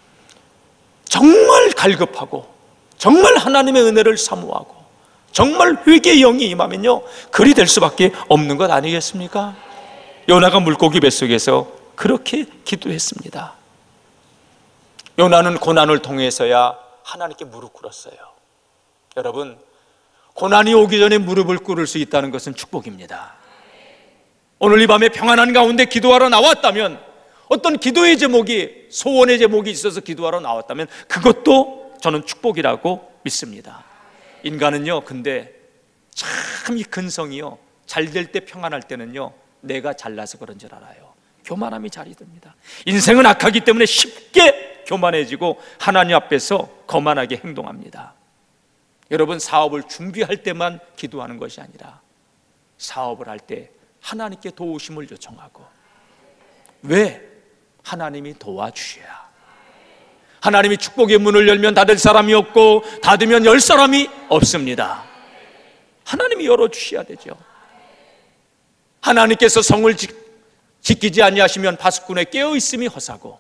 정말 갈급하고 정말 하나님의 은혜를 사모하고 정말 회개의 영이 임하면요 그리 될 수밖에 없는 것 아니겠습니까? 요나가 물고기 뱃속에서 그렇게 기도했습니다. 요나는 고난을 통해서야 하나님께 무릎 꿇었어요. 여러분, 고난이 오기 전에 무릎을 꿇을 수 있다는 것은 축복입니다. 오늘 이 밤에 평안한 가운데 기도하러 나왔다면, 어떤 기도의 제목이, 소원의 제목이 있어서 기도하러 나왔다면 그것도 저는 축복이라고 믿습니다. 인간은요, 근데 참 이 근성이요, 잘 될 때, 평안할 때는요 내가 잘나서 그런 줄 알아요. 교만함이 자리 듭니다. 인생은 악하기 때문에 쉽게 교만해지고 하나님 앞에서 거만하게 행동합니다. 여러분, 사업을 준비할 때만 기도하는 것이 아니라 사업을 할 때 하나님께 도우심을 요청하고, 왜? 하나님이 도와주셔야. 하나님이 축복의 문을 열면 닫을 사람이 없고 닫으면 열 사람이 없습니다. 하나님이 열어주셔야 되죠. 하나님께서 성을 지키지 아니하시면 파수꾼의 깨어 있음이 허사고,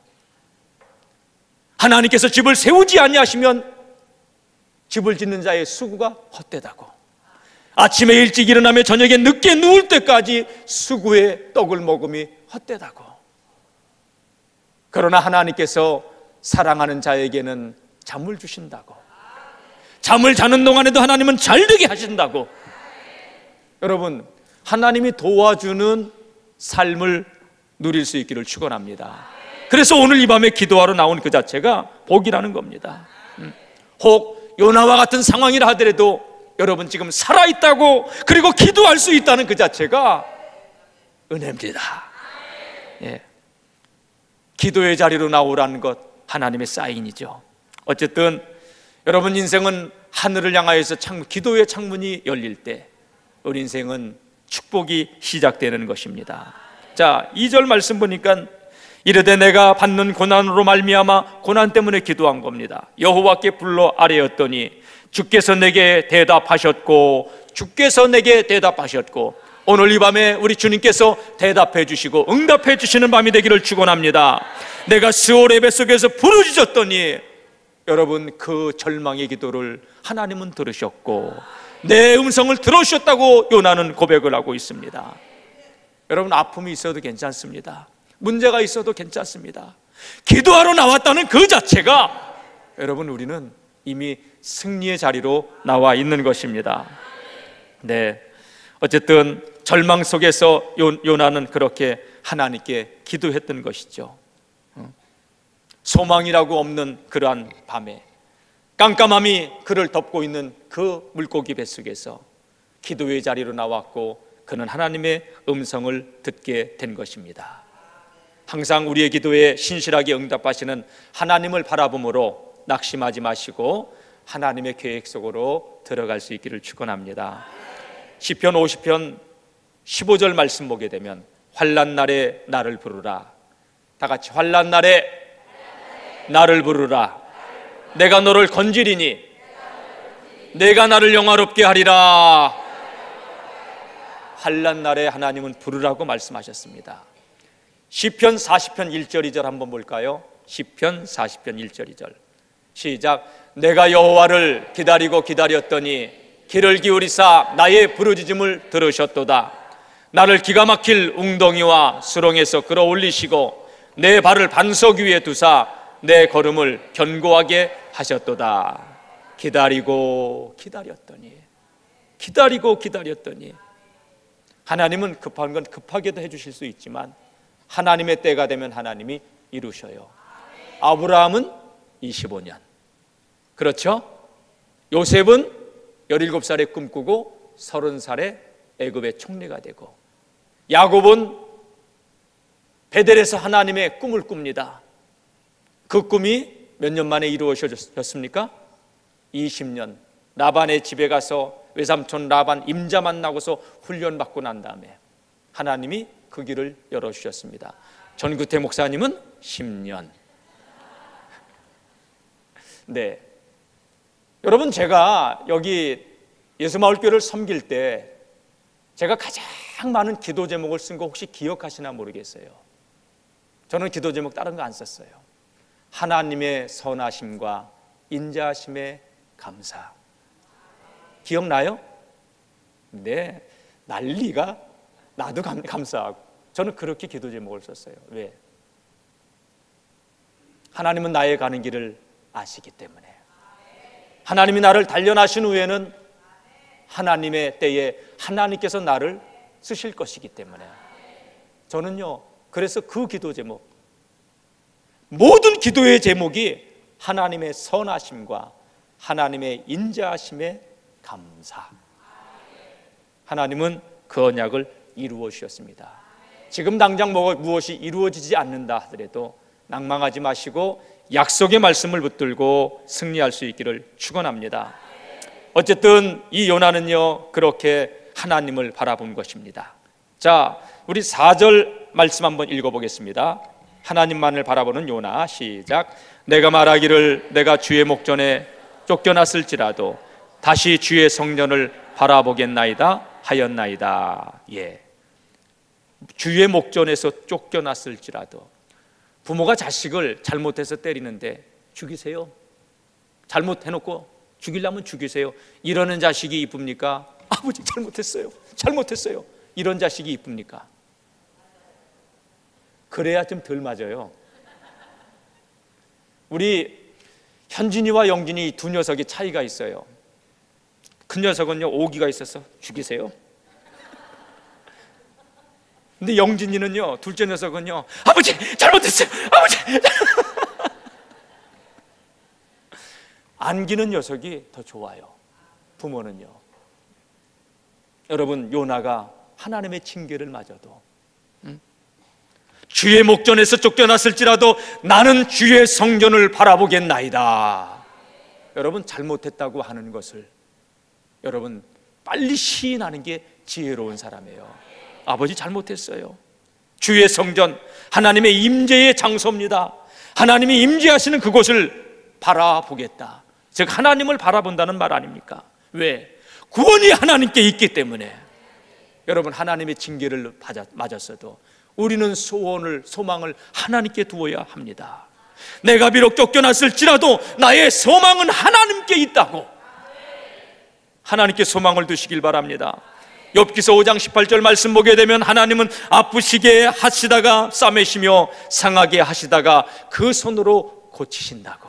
하나님께서 집을 세우지 아니하시면 집을 짓는 자의 수고가 헛되다고, 아침에 일찍 일어나며 저녁에 늦게 누울 때까지 수고의 떡을 먹음이 헛되다고. 그러나 하나님께서 사랑하는 자에게는 잠을 주신다고, 잠을 자는 동안에도 하나님은 잘되게 하신다고. 여러분, 하나님이 도와주는 삶을 누릴 수 있기를 축원합니다. 그래서 오늘 이 밤에 기도하러 나온 그 자체가 복이라는 겁니다. 혹 요나와 같은 상황이라 하더라도 여러분 지금 살아있다고, 그리고 기도할 수 있다는 그 자체가 은혜입니다. 예. 기도의 자리로 나오라는 것, 하나님의 사인이죠. 어쨌든 여러분 인생은 하늘을 향하여서 기도의 창문이 열릴 때 우리 인생은 축복이 시작되는 것입니다. 자, 2절 말씀 보니까 이르되 내가 받는 고난으로 말미암아 고난 때문에 기도한 겁니다. 여호와께 불러 아뢰었더니 주께서 내게 대답하셨고, 주께서 내게 대답하셨고, 오늘 이 밤에 우리 주님께서 대답해 주시고 응답해 주시는 밤이 되기를 축원합니다. 내가 스올의 뱃속에서 부르짖었더니, 여러분 그 절망의 기도를 하나님은 들으셨고 내 음성을 들으셨다고 요나는 고백을 하고 있습니다. 여러분, 아픔이 있어도 괜찮습니다. 문제가 있어도 괜찮습니다. 기도하러 나왔다는 그 자체가 여러분 우리는 이미 승리의 자리로 나와 있는 것입니다. 네, 어쨌든 절망 속에서 요나는 그렇게 하나님께 기도했던 것이죠. 소망이라고 없는 그러한 밤에 깜깜함이 그를 덮고 있는 그 물고기 뱃속에서 기도의 자리로 나왔고 그는 하나님의 음성을 듣게 된 것입니다. 항상 우리의 기도에 신실하게 응답하시는 하나님을 바라봄으로 낙심하지 마시고 하나님의 계획 속으로 들어갈 수 있기를 축원합니다. 시편 50편 15절 말씀 보게 되면 환난 날에 나를 부르라. 다 같이 환난 날에 나를 부르라. 내가 너를 건지리니 내가 나를 영화롭게 하리라. 환난 날에 하나님은 부르라고 말씀하셨습니다. 시편 40편 1절 2절 한번 볼까요? 시편 40편 1절 2절 시작. 내가 여호와를 기다리고 기다렸더니 귀를 기울이사 나의 부르짖음을 들으셨도다. 나를 기가 막힐 웅덩이와 수렁에서 끌어올리시고 내 발을 반석 위에 두사 내 걸음을 견고하게 하셨도다. 기다리고 기다렸더니, 기다리고 기다렸더니. 하나님은 급한 건 급하게도 해주실 수 있지만 하나님의 때가 되면 하나님이 이루셔요. 아브라함은 25년, 그렇죠? 요셉은 17살에 꿈꾸고 30살에 애굽의 총리가 되고, 야곱은 베델에서 하나님의 꿈을 꿉니다. 그 꿈이 몇 년 만에 이루어졌습니까? 20년. 라반의 집에 가서 외삼촌 라반 임자 만나고서 훈련받고 난 다음에 하나님이 그 길을 열어주셨습니다. 전구태 목사님은 10년. 네, 여러분 제가 여기 예수마을교회를 섬길 때 제가 가장 많은 기도 제목을 쓴 거 혹시 기억하시나 모르겠어요. 저는 기도 제목 다른 거 안 썼어요. 하나님의 선하심과 인자하심에 감사. 기억나요? 네, 난리가 나도 감사하고. 저는 그렇게 기도 제목을 썼어요. 왜? 하나님은 나의 가는 길을 아시기 때문에, 하나님이 나를 단련하신 후에는 하나님의 때에 하나님께서 나를 쓰실 것이기 때문에 저는요, 그래서 그 기도 제목, 모든 기도의 제목이 하나님의 선하심과 하나님의 인자하심에 감사. 하나님은 그 언약을 이루어 주셨습니다. 지금 당장 무엇이 이루어지지 않는다 하더라도 낭망하지 마시고 약속의 말씀을 붙들고 승리할 수 있기를 축원합니다. 어쨌든 이 요나는요, 그렇게 하나님을 바라본 것입니다. 자, 우리 4절 말씀 한번 읽어보겠습니다. 하나님만을 바라보는 요나. 시작. 내가 말하기를 내가 주의 목전에 쫓겨났을지라도 다시 주의 성전을 바라보겠나이다 하였나이다. 예, 주의 목전에서 쫓겨났을지라도, 부모가 자식을 잘못해서 때리는데 죽이세요. 잘못해놓고 죽이려면 죽이세요. 이러는 자식이 이쁩니까? 아버지 잘못했어요, 잘못했어요, 이런 자식이 이쁩니까? 그래야 좀 덜 맞아요. 우리 현진이와 영진이 두 녀석이 차이가 있어요. 큰 녀석은요 오기가 있어서 죽이세요. 근데 영진이는요, 둘째 녀석은요, 아버지 잘못했어요, 아버지. 안기는 녀석이 더 좋아요. 부모는요. 여러분, 요나가 하나님의 징계를 맞아도 주의 목전에서 쫓겨났을지라도 나는 주의 성전을 바라보겠나이다. 여러분, 잘못했다고 하는 것을 여러분 빨리 시인하는 게 지혜로운 사람이에요. 아버지 잘못했어요. 주의 성전, 하나님의 임재의 장소입니다. 하나님이 임재하시는 그곳을 바라보겠다. 즉 하나님을 바라본다는 말 아닙니까? 왜? 구원이 하나님께 있기 때문에. 여러분, 하나님의 징계를 맞았어도 우리는 소망을 하나님께 두어야 합니다. 내가 비록 쫓겨났을지라도 나의 소망은 하나님께 있다고, 하나님께 소망을 두시길 바랍니다. 욥기서 5장 18절 말씀 보게 되면 하나님은 아프시게 하시다가 싸매시며 상하게 하시다가 그 손으로 고치신다고.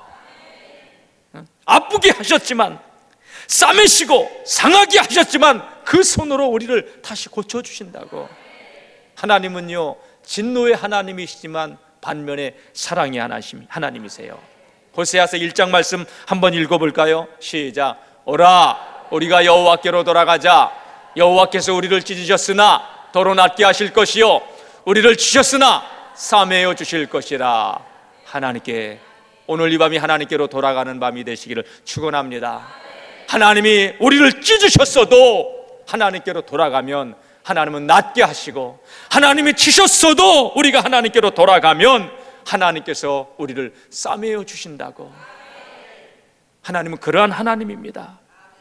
아프게 하셨지만, 싸매시고 상하게 하셨지만 그 손으로 우리를 다시 고쳐주신다고. 하나님은요 진노의 하나님이시지만 반면에 사랑의 하나님이세요. 호세아서 1장 말씀 한번 읽어볼까요? 시작. 오라 우리가 여호와께로 돌아가자. 여호와께서 우리를 찢으셨으나 도로 낫게 하실 것이요 우리를 치셨으나 싸매어 주실 것이라. 하나님께, 오늘 이 밤이 하나님께로 돌아가는 밤이 되시기를 축원합니다. 하나님이 우리를 찢으셨어도 하나님께로 돌아가면 하나님은 낫게 하시고, 하나님이 치셨어도 우리가 하나님께로 돌아가면 하나님께서 우리를 싸매어 주신다고. 하나님은 그러한 하나님입니다.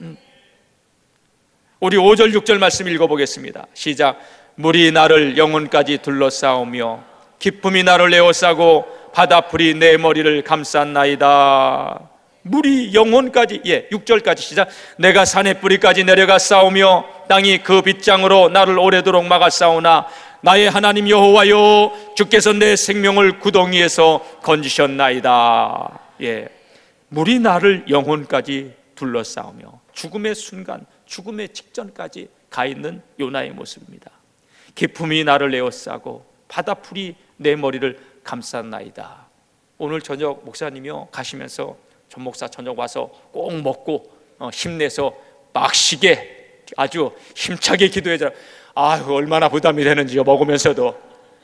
우리 5절 6절 말씀 읽어보겠습니다. 시작. 물이 나를 영혼까지 둘러싸우며 기쁨이 나를 에워싸고 바다풀이 내 머리를 감쌌나이다. 물이 영혼까지, 6절까지 시작. 내가 산의 뿌리까지 내려가 싸우며 땅이 그 빗장으로 나를 오래도록 막아 싸우나 나의 하나님 여호와여, 주께서 내 생명을 구덩이에서 건지셨나이다. 물이 나를 영혼까지 둘러싸우며 죽음의 순간, 죽음의 직전까지 가 있는 요나의 모습입니다. 기품이 나를 에워싸고 바다풀이 내 머리를 감쌌나이다. 오늘 저녁 목사님이요 가시면서 전 목사 저녁 와서 꼭 먹고 힘내서 막 쉬게 아주 힘차게 기도해줘라. 아유 얼마나 부담이 되는지요. 먹으면서도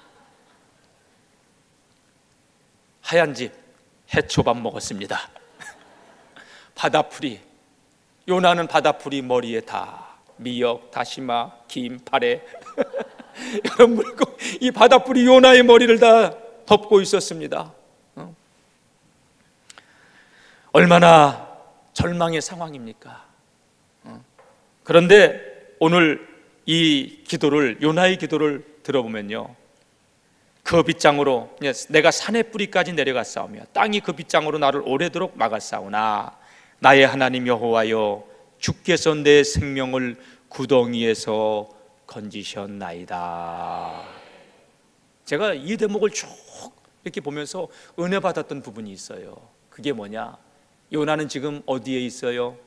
하얀 집 해초밥 먹었습니다. 바다풀이, 요나는 바다풀이 머리에 다 미역, 다시마, 김, 파래 여러분, 이 바다풀이 요나의 머리를 다 덮고 있었습니다. 얼마나 절망의 상황입니까? 그런데 오늘 이 기도를, 요나의 기도를 들어보면요, 그 빗장으로 내가 산의 뿌리까지 내려갔사오며 땅이 그 빗장으로 나를 오래도록 막았사오나 나의 하나님 여호와여, 주께서 내 생명을 구덩이에서 건지셨나이다. 제가 이 대목을 쭉 이렇게 보면서 은혜 받았던 부분이 있어요. 그게 뭐냐? 요나는 지금 어디에 있어요?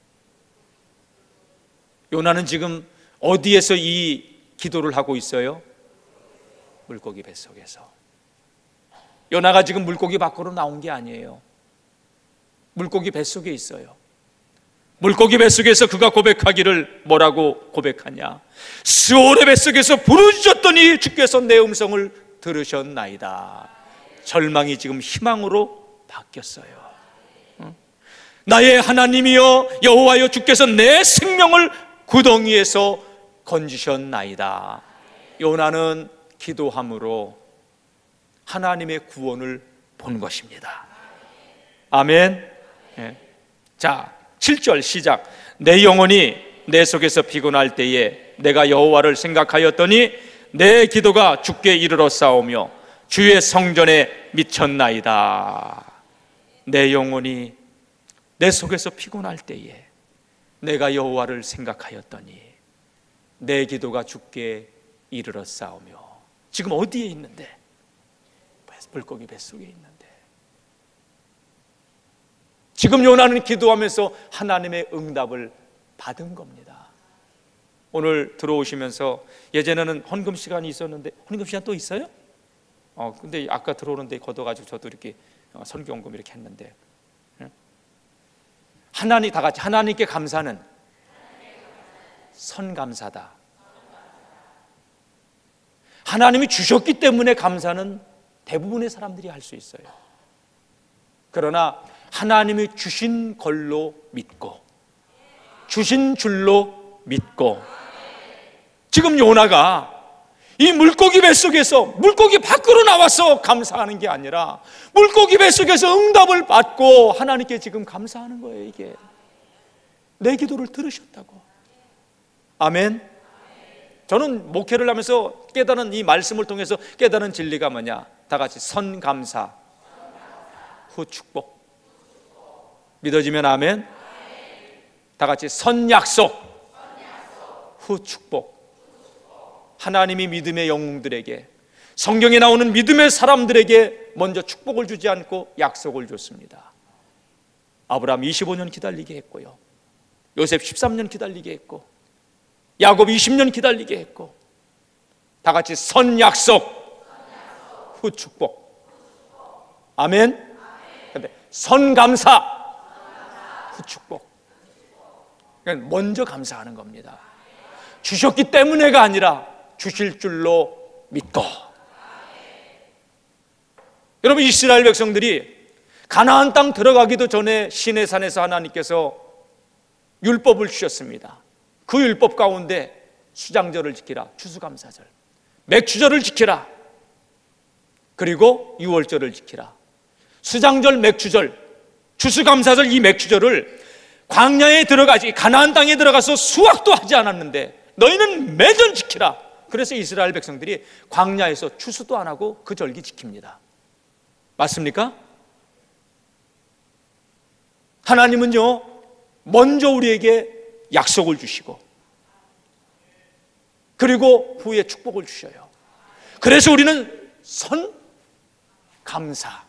요나는 지금 어디에서 이 기도를 하고 있어요? 물고기 뱃속에서. 요나가 지금 물고기 밖으로 나온 게 아니에요. 물고기 뱃속에 있어요. 물고기 뱃속에서 그가 고백하기를 뭐라고 고백하냐? 스올의 뱃속에서 부르짖었더니 주께서 내 음성을 들으셨나이다. 절망이 지금 희망으로 바뀌었어요. 나의 하나님이여 여호와여, 주께서 내 생명을 구덩이에서 건지셨나이다. 요나는 기도함으로 하나님의 구원을 본 것입니다. 아멘. 자, 7절 시작. 내 영혼이 내 속에서 피곤할 때에 내가 여호와를 생각하였더니 내 기도가 주께 이르러 싸우며 주의 성전에 미쳤나이다. 내 영혼이 내 속에서 피곤할 때에 내가 여호와를 생각하였더니 내 기도가 주께 이르러 싸우며. 지금 어디에 있는데? 물고기 뱃속에 있는데. 지금 요나는 기도하면서 하나님의 응답을 받은 겁니다. 오늘 들어오시면서 예전에는 헌금 시간이 있었는데, 헌금 시간 또 있어요? 근데 아까 들어오는데 걷어가지고 저도 이렇게 선교헌금 이렇게 했는데, 하나님 다 같이 하나님께 감사는 선감사다. 하나님이 주셨기 때문에 감사는 대부분의 사람들이 할 수 있어요. 그러나 하나님이 주신 걸로 믿고, 주신 줄로 믿고, 지금 요나가 이 물고기 뱃속에서 물고기 밖으로 나와서 감사하는 게 아니라 물고기 뱃속에서 응답을 받고 하나님께 지금 감사하는 거예요. 이게 내 기도를 들으셨다고. 아멘. 저는 목회를 하면서 깨달은 이 말씀을 통해서 깨달은 진리가 뭐냐? 다 같이 선감사 후 축복. 믿어지면 아멘. 다 같이 선약속 후 축복. 하나님이 믿음의 영웅들에게, 성경에 나오는 믿음의 사람들에게 먼저 축복을 주지 않고 약속을 줬습니다. 아브라함 25년 기다리게 했고요, 요셉 13년 기다리게 했고, 야곱 20년 기다리게 했고, 다 같이 선약속 후 축복. 아멘. 근데 선감사 후 축복. 그러니까 먼저 감사하는 겁니다. 주셨기 때문에가 아니라 주실 줄로 믿고. 여러분, 이스라엘 백성들이 가나안 땅 들어가기도 전에 시내산에서 하나님께서 율법을 주셨습니다. 그 율법 가운데 수장절을 지키라, 추수감사절, 맥추절을 지키라, 그리고 유월절을 지키라. 수장절, 맥추절, 추수감사절, 이 맥추절을 광야에 들어가지, 가나안 땅에 들어가서 수확도 하지 않았는데 너희는 매년 지키라. 그래서 이스라엘 백성들이 광야에서 추수도 안 하고 그 절기 지킵니다. 맞습니까? 하나님은요, 먼저 우리에게 약속을 주시고 그리고 후에 축복을 주셔요. 그래서 우리는 선감사.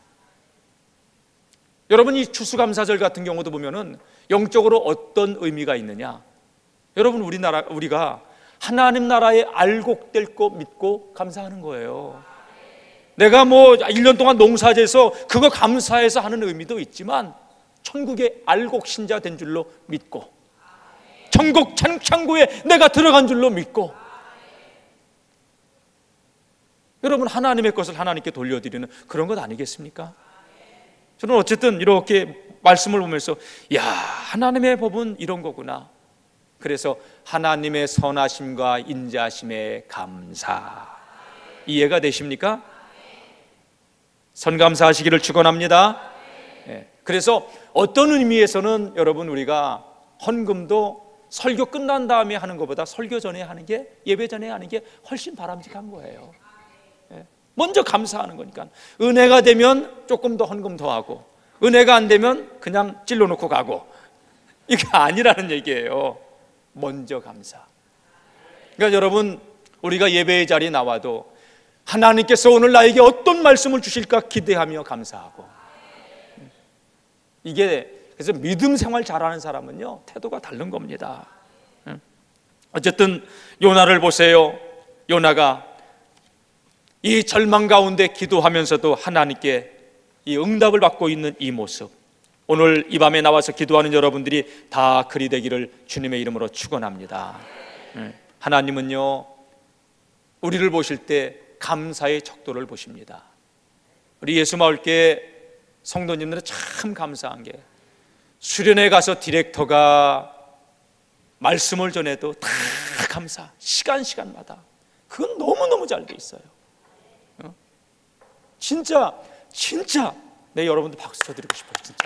여러분, 이 추수감사절 같은 경우도 보면은 영적으로 어떤 의미가 있느냐? 여러분, 우리가 하나님 나라에 알곡될 거 믿고 감사하는 거예요. 내가 1년 동안 농사지어서 그거 감사해서 하는 의미도 있지만 천국의 알곡 신자 된 줄로 믿고, 천국 창고에 내가 들어간 줄로 믿고, 여러분, 하나님의 것을 하나님께 돌려드리는 그런 것 아니겠습니까? 저는 어쨌든 이렇게 말씀을 보면서 하나님의 법은 이런 거구나. 그래서 하나님의 선하심과 인자하심에 감사. 이해가 되십니까? 선감사하시기를 축원합니다. 그래서 어떤 의미에서는 여러분, 우리가 헌금도 설교 끝난 다음에 하는 것보다 설교 전에 하는 게, 예배 전에 하는 게 훨씬 바람직한 거예요. 먼저 감사하는 거니까. 은혜가 되면 조금 더 헌금 더 하고, 은혜가 안 되면 그냥 찔러놓고 가고, 이게 아니라는 얘기예요. 먼저 감사. 그러니까 여러분, 우리가 예배의 자리에 나와도 하나님께서 오늘 나에게 어떤 말씀을 주실까 기대하며 감사하고, 이게 그래서 믿음 생활 잘하는 사람은요, 태도가 다른 겁니다. 어쨌든 요나를 보세요. 요나가 이 절망 가운데 기도하면서도 하나님께 이 응답을 받고 있는 이 모습, 오늘 이 밤에 나와서 기도하는 여러분들이 다 그리 되기를 주님의 이름으로 축원합니다. 하나님은요, 우리를 보실 때 감사의 척도를 보십니다. 우리 예수마을교회 성도님들은 참 감사한 게, 수련회 가서 디렉터가 말씀을 전해도 다 감사, 시간마다. 그건 너무너무 잘 돼 있어요. 진짜 내 여러분들 박수 쳐드리고 싶어요. 진짜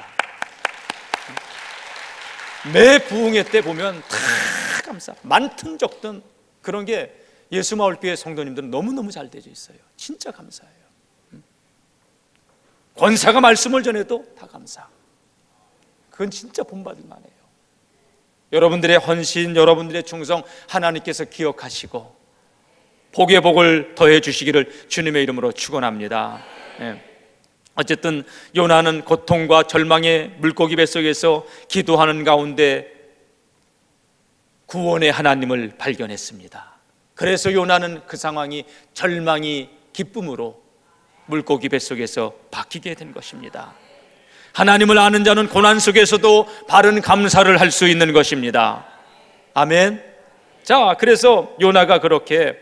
매 부흥회 때 보면 다 감사, 많든 적든 그런 게 예수마을교회 성도님들은 너무너무 잘 되어 있어요. 진짜 감사해요. 권사가 말씀을 전해도 다 감사. 그건 진짜 본받을 만해요. 여러분들의 헌신, 여러분들의 충성 하나님께서 기억하시고 복의 복을 더해 주시기를 주님의 이름으로 축원합니다. 어쨌든 요나는 고통과 절망의 물고기 뱃속에서 기도하는 가운데 구원의 하나님을 발견했습니다. 그래서 요나는 그 상황이 절망이 기쁨으로 물고기 뱃속에서 바뀌게 된 것입니다. 하나님을 아는 자는 고난 속에서도 바른 감사를 할 수 있는 것입니다. 아멘. 자, 그래서 요나가 그렇게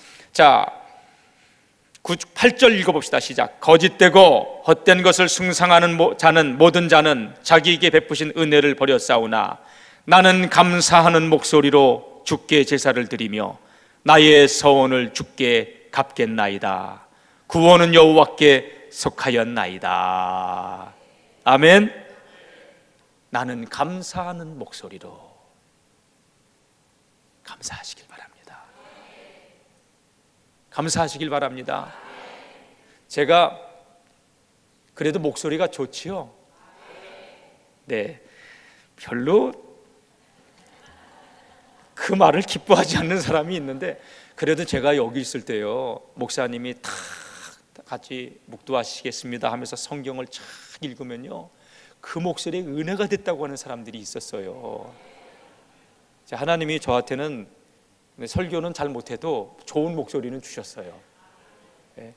8절 읽어봅시다. 시작. 거짓되고 헛된 것을 숭상하는 자는, 모든 자는 자기에게 베푸신 은혜를 버렸사오나 나는 감사하는 목소리로 주께 제사를 드리며 나의 서원을 주께 갚겠나이다. 구원은 여호와께 속하였나이다. 아멘. 나는 감사하는 목소리로. 감사하시길 바랍니다. 감사하시길 바랍니다. 제가 그래도 목소리가 좋지요? 네, 별로 그 말을 기뻐하지 않는 사람이 있는데, 그래도 제가 여기 있을 때요, 목사님이 다 같이 묵도하시겠습니다 하면서 성경을 쫙 읽으면요, 그 목소리에 은혜가 됐다고 하는 사람들이 있었어요. 하나님이 저한테는 설교는 잘 못해도 좋은 목소리는 주셨어요. 네.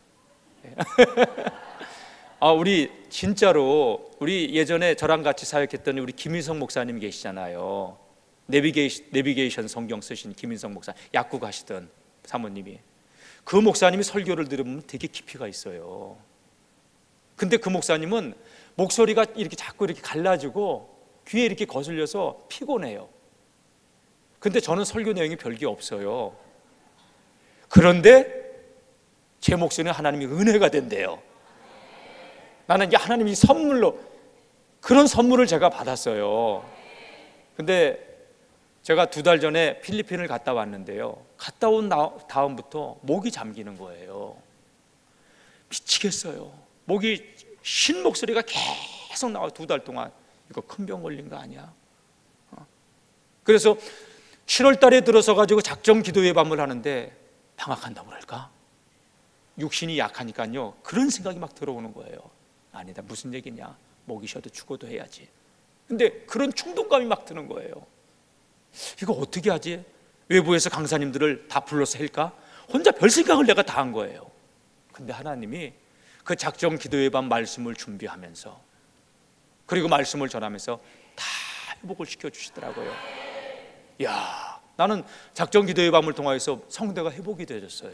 우리 진짜로 우리 예전에 저랑 같이 사역했던 우리 김인성 목사님 계시잖아요. 내비게이션 성경 쓰신 김인성 목사, 약국 하시던 사모님이. 그 목사님이 설교를 들으면 되게 깊이가 있어요. 근데 그 목사님은 목소리가 이렇게 자꾸 이렇게 갈라지고 귀에 이렇게 거슬려서 피곤해요. 근데 저는 설교 내용이 별게 없어요. 그런데 제 목소리는 하나님이 은혜가 된대요. 나는 이게 하나님이 선물로, 그런 선물을 제가 받았어요. 근데 제가 2달 전에 필리핀을 갔다 왔는데요, 갔다 온 다음부터 목이 잠기는 거예요. 미치겠어요. 목이 쉰 목소리가 계속 나와요. 2달 동안. 이거 큰 병 걸린 거 아니야? 그래서 7월 달에 들어서 가지고 작정 기도의 밤을 하는데 방학한다고 그럴까? 육신이 약하니까요, 그런 생각이 막 들어오는 거예요. 아니다, 무슨 얘기냐, 목이 쉬어도 죽어도 해야지. 근데 그런 충동감이 막 드는 거예요. 이거 어떻게 하지? 외부에서 강사님들을 다 불러서 할까? 혼자 별 생각을 내가 다 한 거예요. 근데 하나님이 그 작정 기도의 밤 말씀을 준비하면서, 그리고 말씀을 전하면서 다 회복을 시켜주시더라고요. 이야, 나는 작정 기도의 밤을 통하여서 성대가 회복이 되었어요.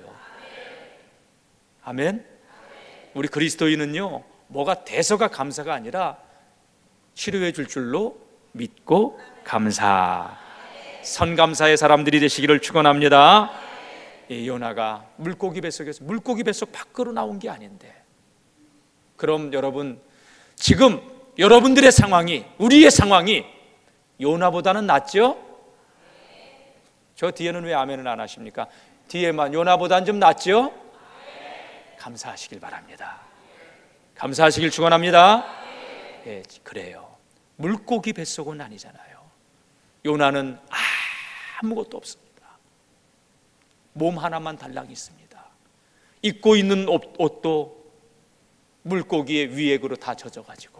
아멘. 우리 그리스도인은요, 뭐가 돼서가 감사가 아니라 치료해 줄 줄로 믿고 감사, 선감사의 사람들이 되시기를 축원합니다. 이 요나가 물고기 뱃속에서, 물고기 뱃속 밖으로 나온 게 아닌데, 그럼 여러분, 지금 여러분들의 상황이, 우리의 상황이 요나보다는 낫죠? 저 뒤에는 왜 아멘을 안 하십니까? 뒤에만 요나보다는 좀 낫죠? 감사하시길 바랍니다. 감사하시길 축원합니다. 예, 그래요. 물고기 뱃속은 아니잖아요. 요나는 아무것도 없습니다. 몸 하나만 달랑 있습니다. 입고 있는 옷도 물고기의 위액으로 다 젖어가지고,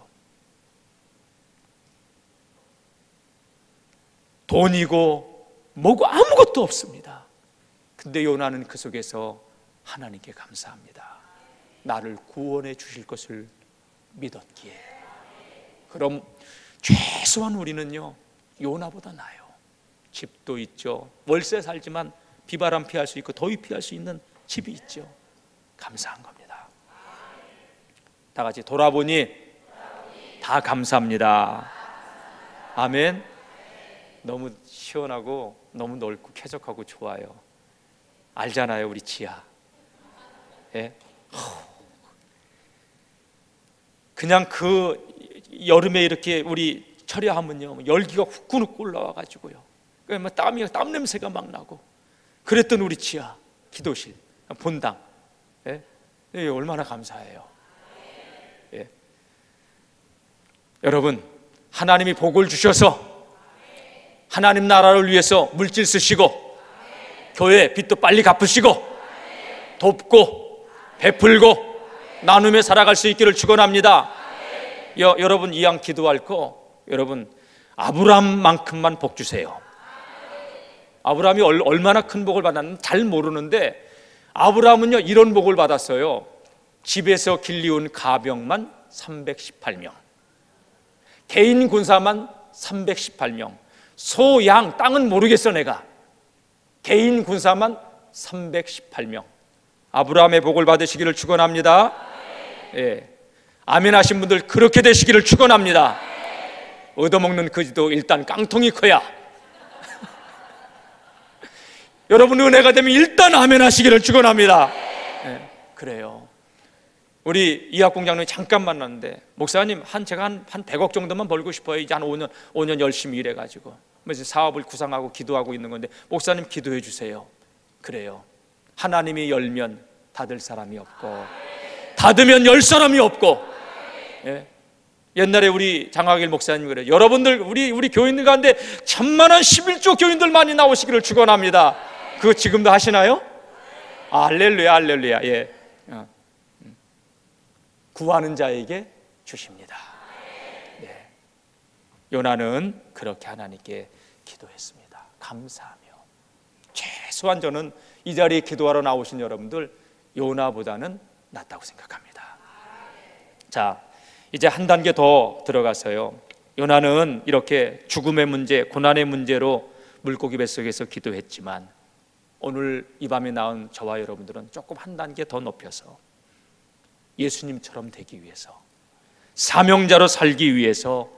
돈이고 뭐고 아무것도 없습니다. 근데 요나는 그 속에서 하나님께 감사합니다. 나를 구원해 주실 것을 믿었기에. 그럼 최소한 우리는요, 요나보다 나아요. 집도 있죠. 월세 살지만 비바람 피할 수 있고 더위 피할 수 있는 집이 있죠. 감사한 겁니다. 다 같이 돌아보니 다 감사합니다. 아멘. 너무 시원하고 너무 넓고 쾌적하고 좋아요. 알잖아요, 우리 지하. 예? 그냥 그 여름에 이렇게 우리 철야하면요, 열기가 후끈후끈 올라와 가지고요, 땀 냄새가 막 나고, 그랬던 우리 지하 기도실 본당, 예? 예, 얼마나 감사해요. 예. 여러분, 하나님이 복을 주셔서 하나님 나라를 위해서 물질 쓰시고 교회 빚도 빨리 갚으시고 돕고 베풀고 나누며 살아갈 수 있기를 축원합니다. 여러분 이왕 기도할 거 여러분 아브라함만큼만 복 주세요. 아브라함이 얼마나 큰 복을 받았는지 잘 모르는데 아브라함은요 이런 복을 받았어요. 집에서 길리운 가병만 318명, 개인 군사만 318명, 소, 양, 땅은 모르겠어 내가. 개인 군사만 318명. 아브라함의 복을 받으시기를 축원합니다. 예. 아멘 하신 분들 그렇게 되시기를 축원합니다. 얻어먹는 거지도 일단 깡통이 커야 여러분 은혜가 되면 일단 아멘 하시기를 축원합니다. 예. 그래요. 우리 이학공장님 잠깐 만났는데 목사님 제가 한 100억 정도만 벌고 싶어요. 이제 한 5년 열심히 일해가지고 그래서 사업을 구상하고 기도하고 있는 건데 목사님 기도해 주세요. 그래요. 하나님이 열면 닫을 사람이 없고 닫으면 열 사람이 없고. 예. 옛날에 우리 장학일 목사님 그래요. 여러분들 우리 교인들 가운데 천만원 11조 교인들 많이 나오시기를 축원합니다. 그거 지금도 하시나요? 할렐루야 할렐루야. 예. 구하는 자에게 주십니다. 네. 요나는 그렇게 하나님께 기도했습니다. 감사하며. 최소한 저는 이 자리에 기도하러 나오신 여러분들 요나보다는 낫다고 생각합니다. 자, 이제 한 단계 더 들어가서요. 요나는 이렇게 죽음의 문제, 고난의 문제로 물고기 뱃속에서 기도했지만 오늘 이 밤에 나온 저와 여러분들은 조금 한 단계 더 높여서 예수님처럼 되기 위해서, 사명자로 살기 위해서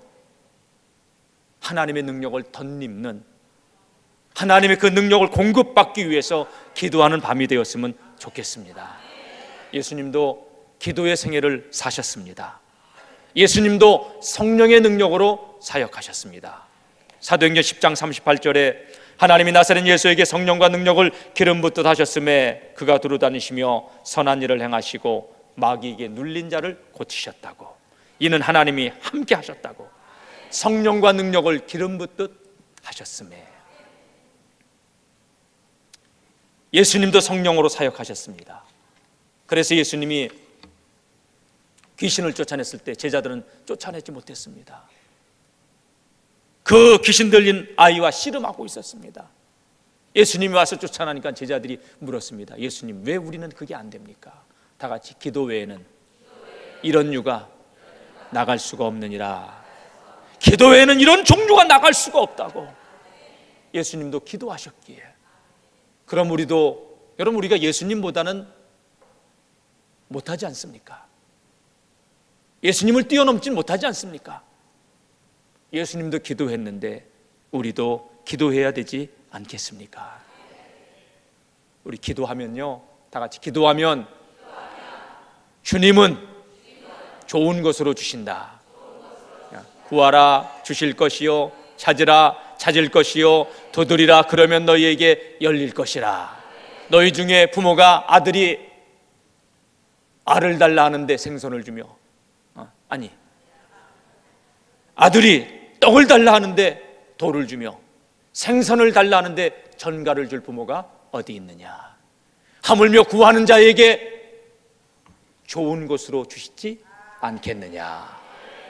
하나님의 능력을 덧입는, 하나님의 그 능력을 공급받기 위해서 기도하는 밤이 되었으면 좋겠습니다. 예수님도 기도의 생애를 사셨습니다. 예수님도 성령의 능력으로 사역하셨습니다. 사도행전 10장 38절에 하나님이 나사렛 예수에게 성령과 능력을 기름 붓듯 하셨음에 그가 두루다니시며 선한 일을 행하시고 마귀에게 눌린 자를 고치셨다고. 이는 하나님이 함께 하셨다고. 성령과 능력을 기름 붓듯 하셨음에. 예수님도 성령으로 사역하셨습니다. 그래서 예수님이 귀신을 쫓아냈을 때 제자들은 쫓아내지 못했습니다. 그 귀신 들린 아이와 씨름하고 있었습니다. 예수님이 와서 쫓아나니까 제자들이 물었습니다. 예수님, 왜 우리는 그게 안 됩니까? 다 같이 기도 외에는 이런 유가 나갈 수가 없느니라. 기도 외에는 이런 종류가 나갈 수가 없다고. 예수님도 기도하셨기에. 그럼 여러분 우리가 예수님보다는 못하지 않습니까? 예수님을 뛰어넘진 못하지 않습니까? 예수님도 기도했는데 우리도 기도해야 되지 않겠습니까? 우리 기도하면요, 다 같이 기도하면 주님은 좋은 것으로 주신다. 구하라 주실 것이요, 찾으라 찾을 것이요, 두드리라 그러면 너희에게 열릴 것이라. 너희 중에 부모가 아들이 알을 달라 하는데 생선을 주며, 아니 아들이 떡을 달라 하는데 돌을 주며 생선을 달라 하는데 전갈을 줄 부모가 어디 있느냐. 하물며 구하는 자에게 좋은 것으로 주시지 않겠느냐.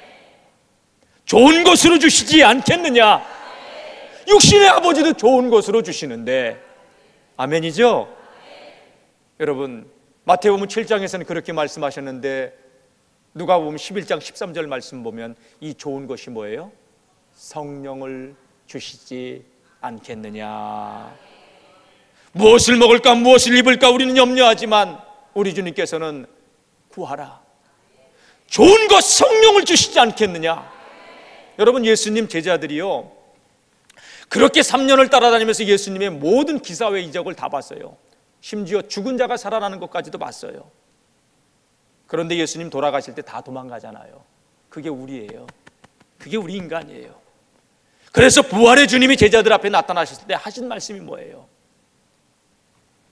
좋은 것으로 주시지 않겠느냐. 육신의 아버지도 좋은 것으로 주시는데. 아멘이죠? 여러분 마태복음 7장에서는 그렇게 말씀하셨는데 누가복음 11장 13절 말씀 보면 이 좋은 것이 뭐예요? 성령을 주시지 않겠느냐. 무엇을 먹을까 무엇을 입을까 우리는 염려하지만 우리 주님께서는 구하라, 좋은 것 성령을 주시지 않겠느냐. 여러분 예수님 제자들이요 그렇게 3년을 따라다니면서 예수님의 모든 기사회 이적을 다 봤어요. 심지어 죽은 자가 살아나는 것까지도 봤어요. 그런데 예수님 돌아가실 때 다 도망가잖아요. 그게 우리예요. 그게 우리 인간이에요. 그래서 부활의 주님이 제자들 앞에 나타나셨을 때 하신 말씀이 뭐예요?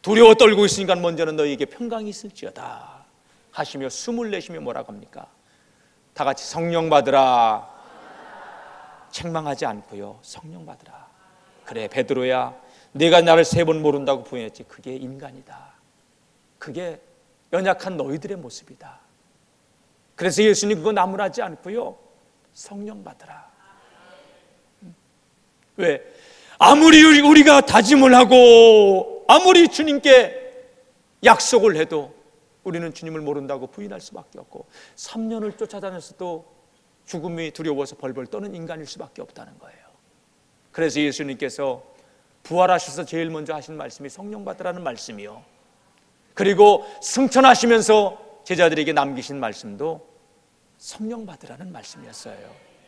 두려워 떨고 있으니까 먼저는 너희에게 평강이 있을지어다 하시며 숨을 내쉬며 뭐라고 합니까? 다 같이 성령 받으라. 책망하지 않고요, 성령 받으라. 그래 베드로야, 내가 나를 3번 모른다고 부인했지. 그게 인간이다. 그게 연약한 너희들의 모습이다. 그래서 예수님 그거 나무라지 않고요, 성령 받으라. 왜? 아무리 우리가 다짐을 하고 아무리 주님께 약속을 해도 우리는 주님을 모른다고 부인할 수밖에 없고 3년을 쫓아다녔어도 죽음이 두려워서 벌벌 떠는 인간일 수밖에 없다는 거예요. 그래서 예수님께서 부활하셔서 제일 먼저 하신 말씀이 성령 받으라는 말씀이요, 그리고 승천하시면서 제자들에게 남기신 말씀도 성령 받으라는 말씀이었어요.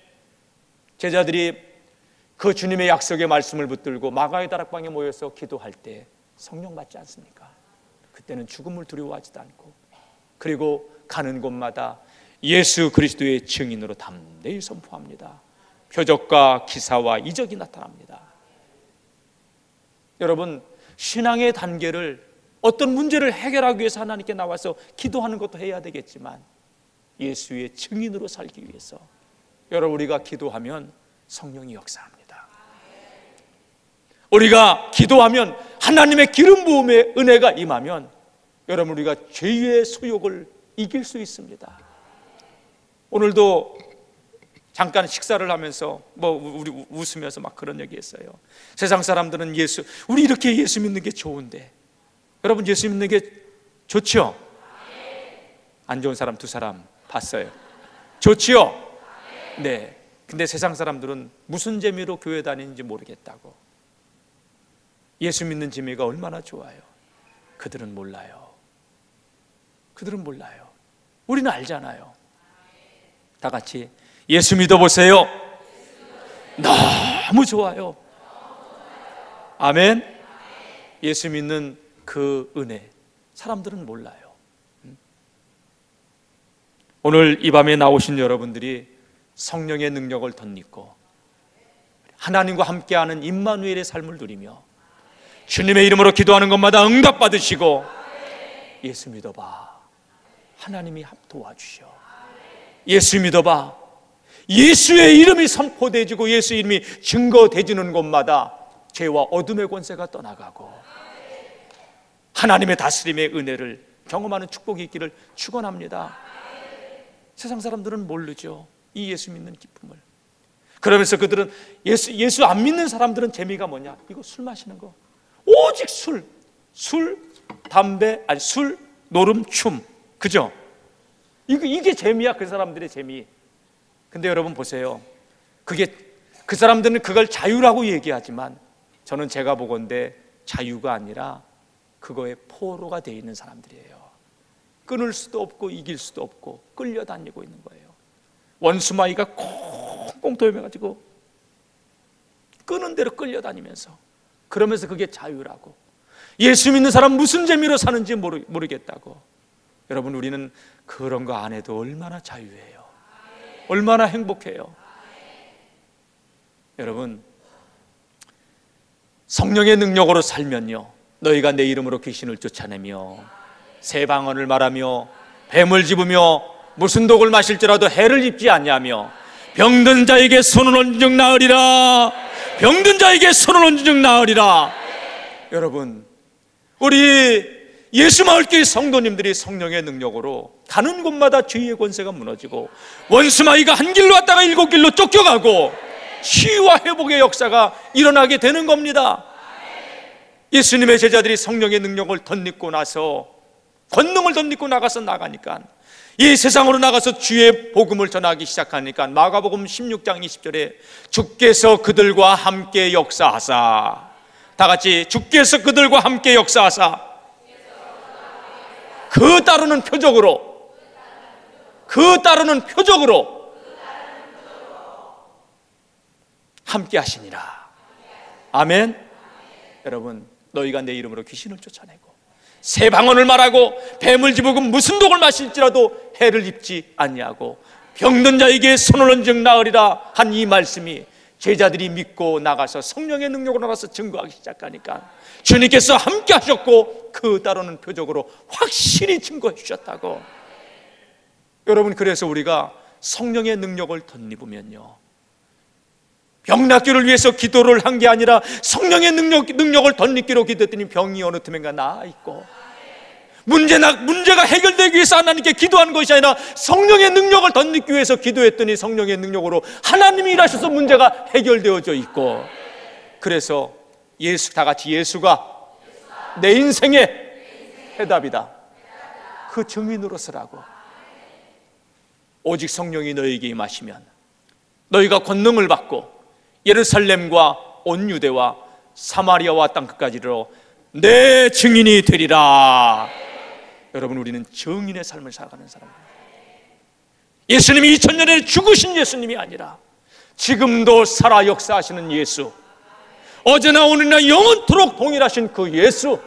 제자들이 그 주님의 약속의 말씀을 붙들고 마가의 다락방에 모여서 기도할 때 성령 받지 않습니까? 그때는 죽음을 두려워하지도 않고, 그리고 가는 곳마다 예수 그리스도의 증인으로 담대히 선포합니다. 표적과 기사와 이적이 나타납니다. 여러분, 신앙의 단계를, 어떤 문제를 해결하기 위해서 하나님께 나와서 기도하는 것도 해야 되겠지만 예수의 증인으로 살기 위해서 여러분, 우리가 기도하면 성령이 역사합니다. 우리가 기도하면 하나님의 기름 부음의 은혜가 임하면 여러분, 우리가 죄의 소욕을 이길 수 있습니다. 오늘도 잠깐 식사를 하면서 우리 웃으면서 막 그런 얘기했어요. 세상 사람들은 우리 이렇게 예수 믿는 게 좋은데, 여러분 예수 믿는 게 좋죠? 안 좋은 사람 2사람 봤어요. 좋지요? 네. 근데 세상 사람들은 무슨 재미로 교회 다니는지 모르겠다고. 예수 믿는 재미가 얼마나 좋아요. 그들은 몰라요. 그들은 몰라요. 우리는 알잖아요. 다 같이 예수 믿어보세요. 너무 좋아요. 아멘. 예수 믿는 그 은혜, 사람들은 몰라요. 오늘 이 밤에 나오신 여러분들이 성령의 능력을 덧입고 하나님과 함께하는 임마누엘의 삶을 누리며 주님의 이름으로 기도하는 것마다 응답받으시고, 예수 믿어봐, 하나님이 도와주셔. 예수 믿어봐, 예수의 이름이 선포되어지고 예수의 이름이 증거되어지는 곳마다 죄와 어둠의 권세가 떠나가고 하나님의 다스림의 은혜를 경험하는 축복이 있기를 축원합니다. 세상 사람들은 모르죠, 이 예수 믿는 기쁨을. 그러면서 그들은 예수 안 믿는 사람들은 재미가 뭐냐? 이거 술 마시는 거, 오직 술, 담배, 술, 노름, 춤, 그죠? 이게 재미야, 그 사람들의 재미. 근데 여러분 보세요, 그 사람들은 그걸 자유라고 얘기하지만 저는 제가 보건대 자유가 아니라 그거에 포로가 되어 있는 사람들이에요. 끊을 수도 없고 이길 수도 없고 끌려다니고 있는 거예요. 원수마이가 꽁꽁 도여매가지고 끄는 대로 끌려다니면서, 그러면서 그게 자유라고. 예수 믿는 사람 무슨 재미로 사는지 모르겠다고. 여러분, 우리는 그런 거 안 해도 얼마나 자유해요. 얼마나 행복해요. 여러분, 성령의 능력으로 살면요, 너희가 내 이름으로 귀신을 쫓아내며 새 방언을 말하며 뱀을 집으며 무슨 독을 마실지라도 해를 입지 않냐며 병든 자에게 손을 얹은 즉 나으리라. 병든 자에게 손을 얹은 즉 나으리라. 여러분, 우리 예수마을교회 성도님들이 성령의 능력으로 가는 곳마다 죄의 권세가 무너지고 원수마귀가 한 길로 왔다가 7길로 쫓겨가고 치유와 회복의 역사가 일어나게 되는 겁니다. 예수님의 제자들이 성령의 능력을 덧입고 나서, 권능을 덧입고 나가니까, 이 세상으로 나가서 주의 복음을 전하기 시작하니까 마가복음 16장 20절에 주께서 그들과 함께 역사하사, 다 같이 주께서 그들과 함께 역사하사, 그 따르는 표적으로 함께 하시니라. 아멘. 여러분, 너희가 내 이름으로 귀신을 쫓아내고 새 방언을 말하고 뱀을 집고 무슨 독을 마실지라도 해를 입지 아니하고 병든 자에게 손을 얹은 즉 나으리라 한 이 말씀이 제자들이 믿고 나가서 성령의 능력으로 나가서 증거하기 시작하니까 주님께서 함께 하셨고 그 따르는 표적으로 확실히 증거해 주셨다고. 여러분, 그래서 우리가 성령의 능력을 덧입으면요, 병 낫기를 위해서 기도를 한 게 아니라 성령의 능력을 덧입기로 기도했더니 병이 어느 틈엔가 나아 있고, 문제가 해결되기 위해서 하나님께 기도한 것이 아니라 성령의 능력을 덧입기 위해서 기도했더니 성령의 능력으로 하나님이 일하셔서 문제가 해결되어져 있고, 그래서 다 같이 예수가 내 인생의 해답이다, 그 증인으로 서라고. 오직 성령이 너희에게 임하시면 너희가 권능을 받고 예루살렘과 온 유대와 사마리아와 땅 끝까지로 내 증인이 되리라. 여러분, 우리는 증인의 삶을 살아가는 사람입니다. 예수님이 2000년 전에 죽으신 예수님이 아니라 지금도 살아 역사하시는 예수, 어제나 오늘이나 영원토록 동일하신 그 예수,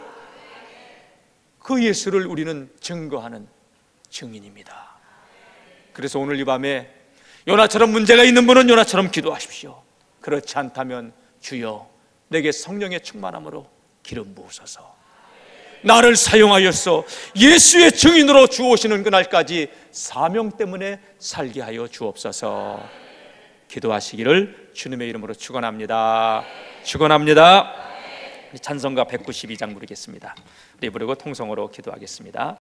그 예수를 우리는 증거하는 증인입니다. 그래서 오늘 이 밤에 요나처럼 문제가 있는 분은 요나처럼 기도하십시오. 그렇지 않다면 주여 내게 성령의 충만함으로 기름 부으소서. 나를 사용하여서 예수의 증인으로 주오시는 그날까지 사명 때문에 살게 하여 주옵소서. 기도하시기를 주님의 이름으로 축원합니다. 축원합니다. 찬송가 192장 부르겠습니다. 우리 부르고 통성으로 기도하겠습니다.